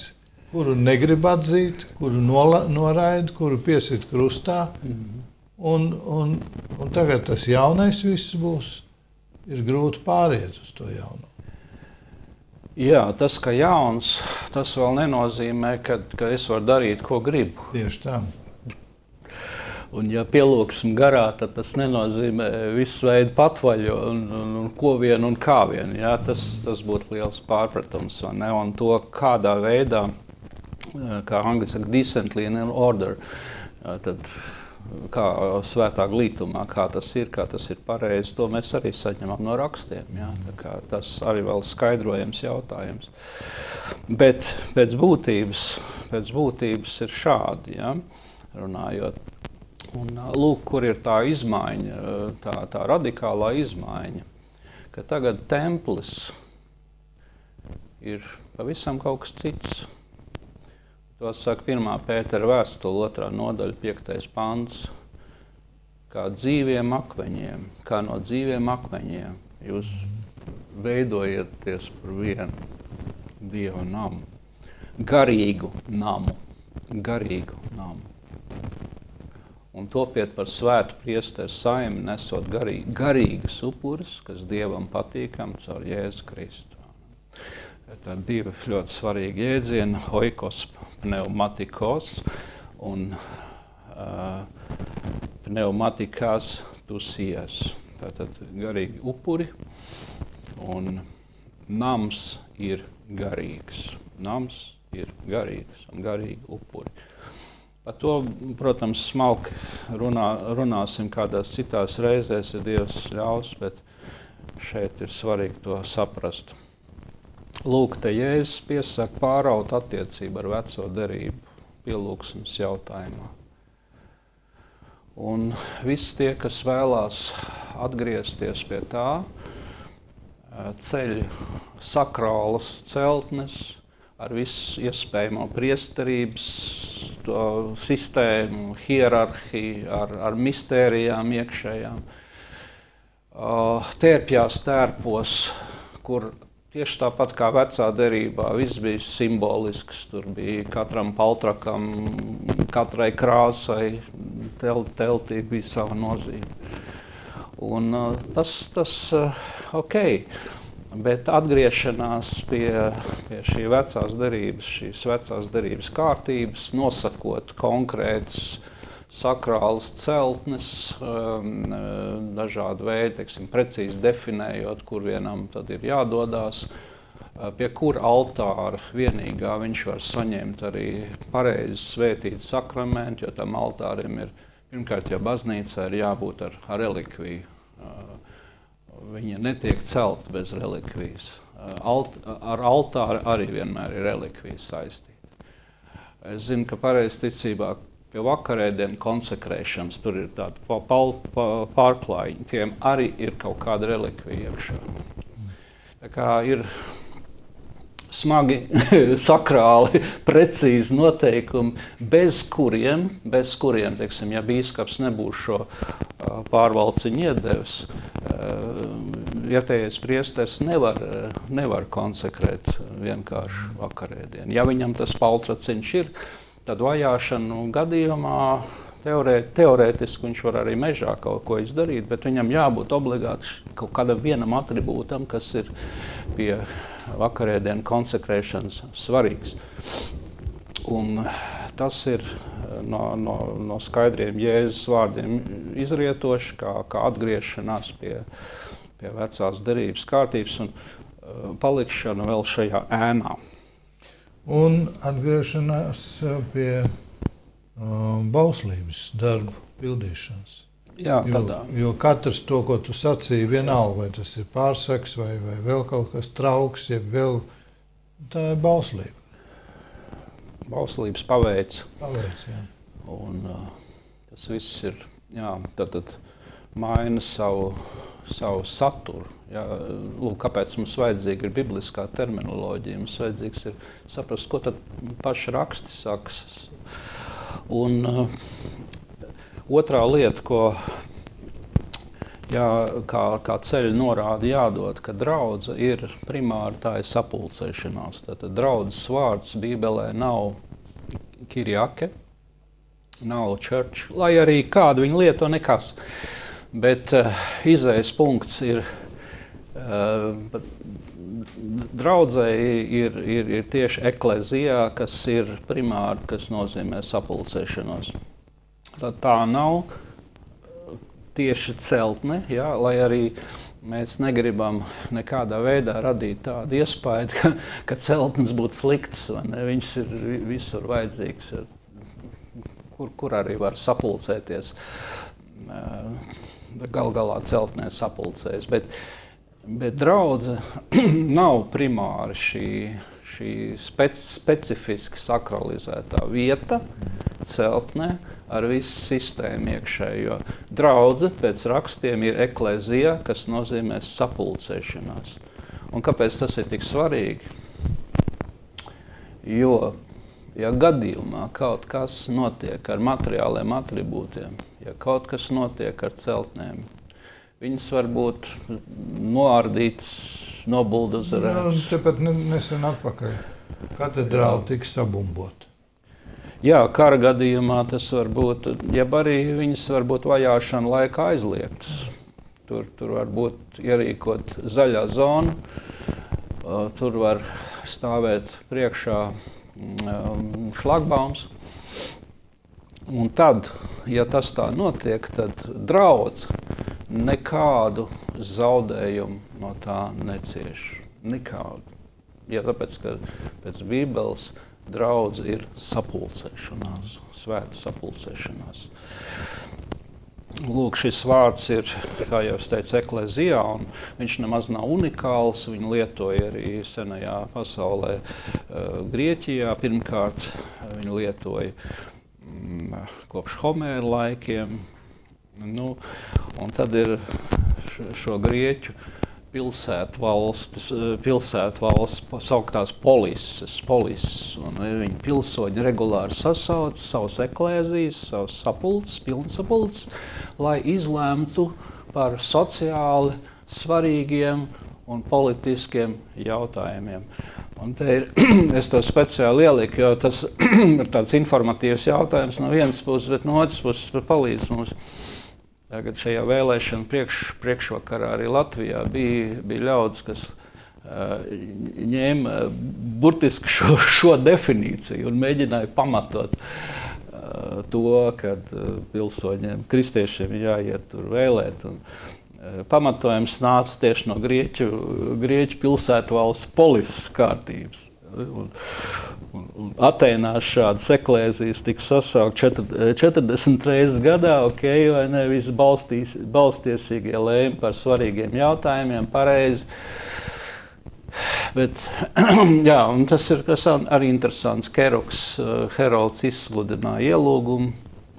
kuru negrib atzīt, kuru nola, noraida, kuru piesit krustā. Mm-hmm. un, un, un tagad tas jaunais viss būs, ir grūti pāriet uz to jauno. Jā, tas, ka jauns, tas vēl nenozīmē, ka, ka es varu darīt, ko gribu. Tieši tā. Un, ja pielūksim garā, tad tas nenozīmē visu veidu patvaļu un, un, un ko vien un kā vien. Jā, tas, tas būtu liels pārpratums. Ne? Un to, kādā veidā, kā angļu saka, decently in order, jā, tad, kā svētā glītumā, kā tas ir, kā tas ir pareizi, to mēs arī saņemam no rakstiem. Jā? Tā kā tas arī vēl skaidrojams jautājums. Bet pēc būtības, pēc būtības ir šādi, jā? Runājot. Un, lūk, kur ir tā izmaiņa, tā, tā radikālā izmaiņa, ka tagad templis ir pavisam kaut kas cits. To saka pirmā Pētera vēstule, otrā nodaļa, piektais pants. Kā dzīviem akmeņiem, kā no dzīviem akmeņiem jūs veidojieties par vienu Dieva namu, garīgu namu, garīgu namu. Un topiet par svētu priesteru saimi, nesot garī, garīgas upuris, kas Dievam patīkam caur Jēzu Kristu. Tā divi ļoti svarīgi jēdzieni, oikos pneumatikos un uh, pneumatikās tusies. Tātad garīgi upuri un nams ir garīgs. Nams ir garīgs un garīgi upuri. Par to, protams, smalki runā, runāsim kādās citās reizēs, ja Dievs ļaus, bet šeit ir svarīgi to saprast. Lūk, te Jēzus piesaka pāraut attiecību ar veco derību pielūgsmes jautājumā. Un visi tie, kas vēlās atgriezties pie tā, ceļ sakrālas celtnes, ar visu iespējamo priesterības to sistēmu, hierarhiju, ar, ar mistērijām iekšējām. Uh, tērpjās tērpos, kur tieši tāpat kā vecā derībā, viss bija simbolisks. Tur bija katram paltrakam, katrai krāsai, tel, teltī bija sava nozīme. Un uh, tas, tas uh, ok. Bet atgriešanās pie, pie šī vecās derības, šīs vecās derības kārtības, nosakot konkrētas sakrālas celtnes, um, dažādu veidu, teiksim, precīzi definējot, kur vienam tad ir jādodās, pie kura altāra vienīgā viņš var saņemt arī pareizi svētīt sakramentu, jo tam altārim ir, pirmkārt, ja baznīcā ir jābūt ar, ar relikviju. Viņa netiek celta bez relikvijas. Alt, ar altāri arī vienmēr ir relikvijas saistīta. Es zinu, ka pareizticībā pie vakarēdienu konsekrēšanas tur ir tādi pārklājiņi. Tiem arī ir kaut kāda relikvija iekšā. Tā kā ir smagi, sakrāli, precīzi noteikumi, bez kuriem, bez kuriem, teiksim, ja bīskaps nebūs šo uh, pārvalciņu iedevis, uh, vietējais priesteris nevar, uh, nevar konsekrēt vienkārši vakarēdienu. Ja viņam tas paltraciņš ir, tad vajāšanu gadījumā teorē, teorētiski viņš var arī mežā kaut ko izdarīt, bet viņam jābūt obligāti kaut kādam vienam atribūtam, kas ir pie vakarēdienu konsekrēšanas svarīgs. Un tas ir no, no, no skaidriem Jēzus vārdiem izrietoši, kā, kā atgriešanās pie, pie vecās derības kārtības un uh, palikšana vēl šajā ēnā. Un atgriešanās pie um, bauslības darbu pildīšanas. Jā, jo, jo katrs to, ko tu sacīji, vienalga, vai tas ir pārsaks, vai, vai vēl kaut kas trauks, ja vēl tā ir bauslība. Bauslības paveids. Paveids, jā. Un uh, tas viss ir, jā, tad, tad maina savu, savu saturu. Jā, lūk, kāpēc mums vajadzīga ir bibliskā terminoloģija, mums vajadzīgs ir saprast, ko tad paši raksti saka. Un uh, otrā lieta, ko jā, kā, kā ceļa norāde jādod, ka draudze ir primāri tā ir sapulcēšanās. Tātad draudzes vārds Bībelē nav kirjake, nav church, lai arī kādu viņu lieto nekas. Bet uh, izējas punkts ir, uh, draudzei ir, ir, ir tieši eklezijā, kas ir primāri, kas nozīmē sapulcēšanos. Tā, tā nav tieši celtne, jā, lai arī mēs negribam nekādā veidā radīt tādu iespēju, ka, ka celtnes būtu sliktas, vai ne? Viņas ir visur vajadzīgas, kur, kur arī var sapulcēties. Gal galā celtnē sapulcējas, bet, bet draudze nav primāri šī, šī spec, specifiski sakralizētā vieta celtnē, ar visu sistēmu iekšējo. Draudze pēc rakstiem ir eklezija, kas nozīmē sapulcēšanās. Un kāpēc tas ir tik svarīgi? Jo, ja gadījumā kaut kas notiek ar materiāliem atribūtiem, ja kaut kas notiek ar celtnēm, viņas var būt noārdītas, nobuldozerētas. Tepat nesen atpakaļ katedrāle tika sabumbota. Jā, kara gadījumā tas var būt, ja arī viņas var būt vajāšana laikā aizliegtas. Tur, tur var būt ierīkot zaļā zona, tur var stāvēt priekšā šlagbaums. Un tad, ja tas tā notiek, tad draudze nekādu zaudējumu no tā necieš. Nekādu. Ja tāpēc, ka pēc Bībeles draudze ir sapulcēšanās, svēta sapulcēšanās. Lūk, šis vārds ir, kā jau es teicu, eklezijā, un viņš nemaz nav unikāls. Viņu lietoja arī senajā pasaulē, uh, Grieķijā. Pirmkārt, viņu lietoja mm, kopš Homēra laikiem. Nu, un tad ir šo grieķu pilsētu valstis, pilsētu valsts sauktās polises, polises, un viņi pilsoņi regulāri sasauc savus eklēzijas, savus sapulces, pilnsapulces, lai izlemtu par sociāli svarīgiem un politiskiem jautājumiem. Un te ir, es to speciāli ieliku, jo tas ir tāds informatīvs jautājums no vienas puses, bet no otras puses palīdz mums. Tagad šajā vēlēšana priekš, priekšvakarā arī Latvijā bija, bija ļaudis, kas uh, ņēma burtiski šo, šo definīciju un mēģināja pamatot uh, to, ka uh, pilsoņiem, kristiešiem jāiet tur vēlēt. Un, uh, pamatojums nāca tieši no Grieķu, Grieķu pilsētu valsts polises kārtības. Un, un, un Atēnās šādas eklēzijas tika sasaukt četrdesmit reizes gadā, ok, vai ne, visi balstīs, balstiesīgie lēma par svarīgiem jautājumiem, pareizi. Bet, jā, un tas ir kas arī interesants. Keruks, Herolds izsludināja ielūgumu,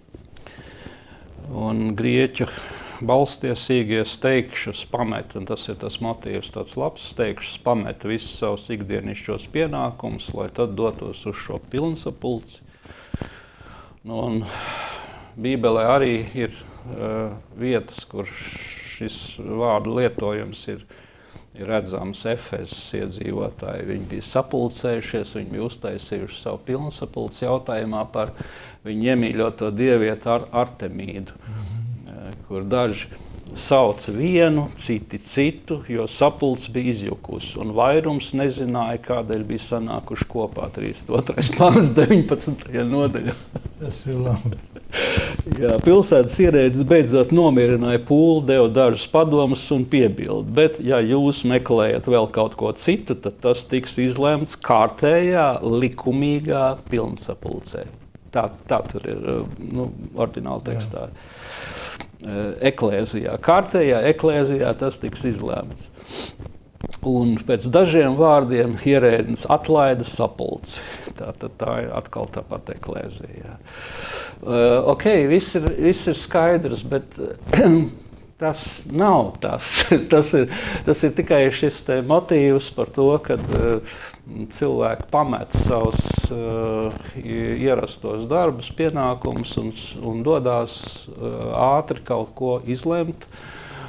un Grieķu balstiesīgie steigšus pamet, un tas ir tas motīvs, tāds labs steigšus pamet visus savus ikdienišķos pienākumus, lai tad dotos uz šo pilnsapulci. Nu, un Bībelē arī ir uh, vietas, kur šis vārdu lietojums ir, ir redzams. Efesas iedzīvotāji, viņi bija sapulcējušies, viņi bija uztaisījuši savu pilnsapulci jautājumā par viņu iemīļoto dievietu Ar Artemīdu. Kur daži sauca vienu, citi citu, jo sapulce bija izjukusi, un vairums nezināja, kādēļ bija sanākuši kopā. trīsdesmit otrais pāns, deviņpadsmitajā nodaļā. Tas ir labi. Jā, pilsētas ierēdnis beidzot nomierināja pūli, deva dažus padomus un piebildi, bet ja jūs meklējat vēl kaut ko citu, tad tas tiks izlemts kārtējā, likumīgā pilnsapulcē. Tā, tā tur ir, nu, oriģināla tekstā. Jā. Eklēzijā. Kārtējā eklēzijā tas tiks izlēmts. Un pēc dažiem vārdiem ierēdnis atlaida sapulci. Tā, tā, tā ir atkal tāpat eklēzijā. Uh, ok, viss ir, viss ir skaidrs, bet tas nav tas. tas, ir, tas ir tikai šis te motīvs par to, kad uh, cilvēki pamet savus uh, ierastos darbus, pienākumus un, un dodās uh, ātri kaut ko izlemt.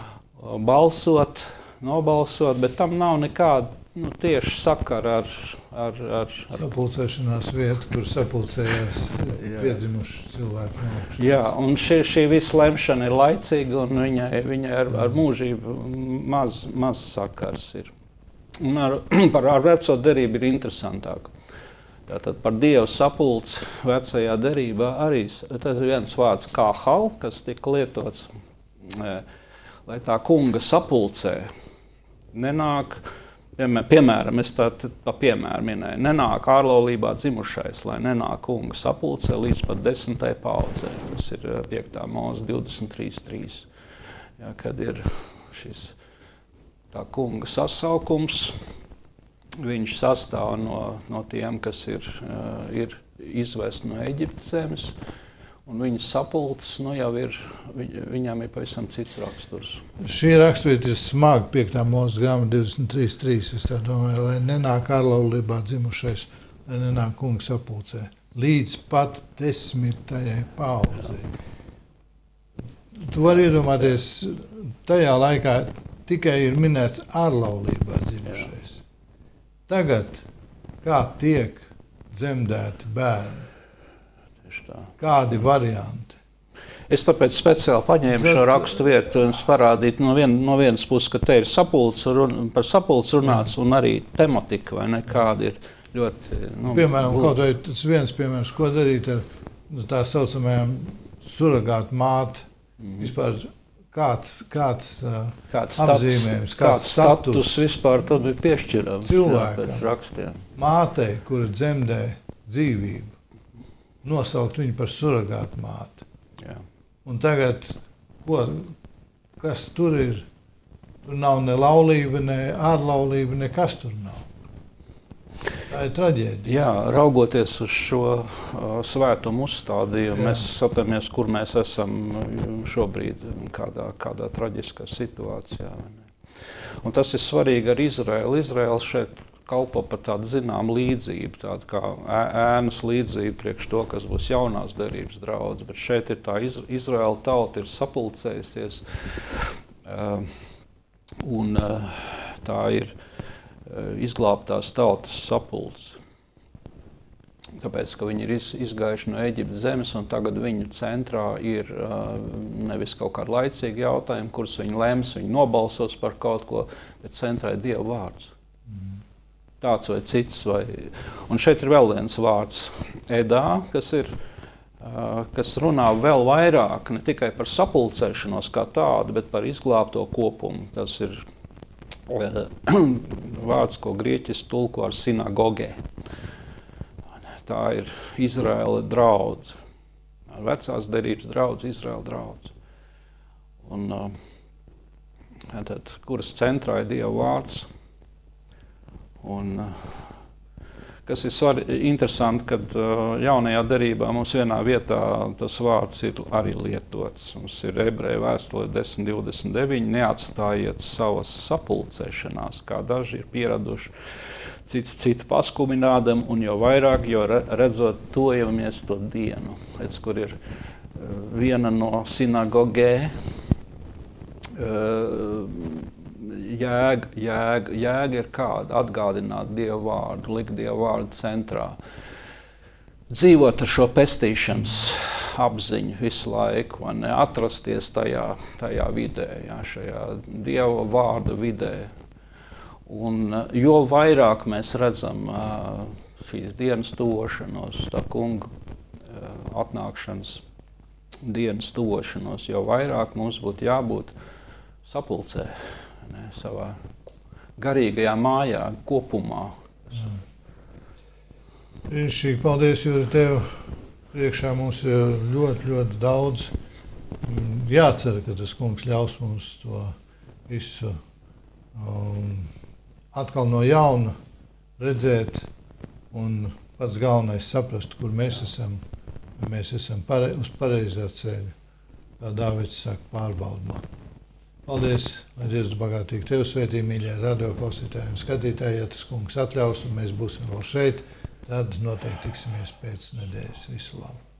balsot, nobalsot, bet tam nav nekāda nu, tieši sakara ar, ar, ar, ar... sapulcēšanās vietu, kur sapulcējās piedzimuši cilvēki. No Jā, un šī, šī visa lemšana ir laicīga, un viņai, viņai ar, ar mūžību maz, maz sakars ir. Un ar, par, ar veco derību ir interesantāk. Tātad par Dievu sapulci vecajā derībā arī tas ir viens vārds kahal, kas tika lietots, lai tā kunga sapulcē nenāk, piemēram, es tā pa piemēru minēju, nenāk ārlaulībā dzimušais, lai nenāk kunga sapulcē līdz pat desmitai paudzē. Tas ir piektā mūzes divdesmit trīs trīs, ja, kad ir šis tā kunga sasaukums. Viņš sastāv no, no tiem, kas ir, uh, ir izvesti no Eģiptes zemes, un viņas sapulces nu, jau ir, viņ, viņām ir pavisam cits raksturs. Šī raksturvieta ir smaga, piektā mūzes grāmata divdesmit trīs trīs. Es tā domāju, lai nenāk ārlaulībā dzimušais, lai nenāk kunga sapulcē, līdz pat desmitajai paudzei. Tu vari iedomāties, tajā laikā tikai ir minēts ārlaulībā dzimušais. Tagad, kā tiek dzemdēti bērni? Kādi varianti? Es tāpēc speciāli paņēmu Bet... šo rakstu vietu un parādītu no, vien, no vienas puses, ka te ir sapulce, run, par sapulci runāts un arī tematika, vai ne, kāda ir ļoti... Nu, piemēram, būt. Kaut vai tas viens piemērs, ko darīt ar tā saucamajām suragātu māti, mm-hmm. vispār kāds, kāds, kāds apzīmējums, kāds status, status vispār tad bija piešķirams cilvēkam, mātei, kura dzemdē dzīvību, nosaukt viņu par suragātu māti. Jā. Un tagad, ko, kas tur ir? Tur nav ne laulība, ne ārlaulība, nekas tur nav. Tā ir traģēdija. Jā, raugoties uz šo uh, svētumu uzstādījumu, Jā. Mēs saprotamies, kur mēs esam šobrīd, kādā, kādā traģiskā situācijā. Un tas ir svarīgi ar Izraēlu. Izraēla šeit kalpo par tādu zināmu līdzību, tādu kā ēnas līdzību priekš to, kas būs jaunās derības draudze. Bet šeit ir tā iz, Izraēla tauta ir sapulcējusies, uh, un uh, tā ir izglābtās tautas sapulce. Tāpēc, ka viņi ir iz, izgājuši no Eģiptes zemes, un tagad viņu centrā ir uh, nevis kaut kādi laicīgi jautājumi, kurus viņi lems, viņi nobalsos par kaut ko, bet centrā ir Dieva vārds. Mm. Tāds vai cits. Vai... Un šeit ir vēl viens vārds edā, kas ir, uh, kas runā vēl vairāk, ne tikai par sapulcēšanos kā tādu, bet par izglābto kopumu. Tas ir vārds, ko grieķiski tulko ar sinagogē. Tā ir Izraēla draudze. Vecās derības draudze, Izraēla draudze. Un, tad, kuras centrā ir Dieva vārds. Un, kas ir svar, interesanti, kad jaunajā derībā mums vienā vietā tas vārds ir arī lietots. Mums ir ebreju vēstule desmit divdesmit deviņi, neatstājiet savas sapulcēšanās, kā daži ir pieraduši cits citu paskuminādam, un jo vairāk, jo redzot tojamies to dienu. Redz, kur ir viena no sinagogē, Jēga, jēga, jēga ir kāda? Atgādināt Dieva vārdu, likt Dieva vārdu centrā. Dzīvot ar šo pestīšanas apziņu visu laiku, vai ne? Atrasties tajā, tajā vidē, jā, šajā Dieva vārdu vidē. Un jo vairāk mēs redzam šīs dienas tuvošanos, tā kunga atnākšanas dienas tuvošanos, jo vairāk mums būtu jābūt sapulcē. Ne, savā garīgajā mājā, kopumā. Brīnišķīgi, paldies, Juri, tev priekšā mums ir ļoti, ļoti daudz. Jācer, ka tas kungs ļaus mums to visu um, atkal no jauna redzēt un pats galvenais saprast, kur mēs esam, mēs esam pare, uz pareizā ceļa. Kā Dāvids saka, pārbaud man. Paldies, lai Dievs bagātīgi tev svētī, mīļie radioklausītāji un skatītāji. Ja tas kungs atļaus un mēs būsim vēl šeit, tad noteikti tiksimies pēc nedēļas. Visu labu!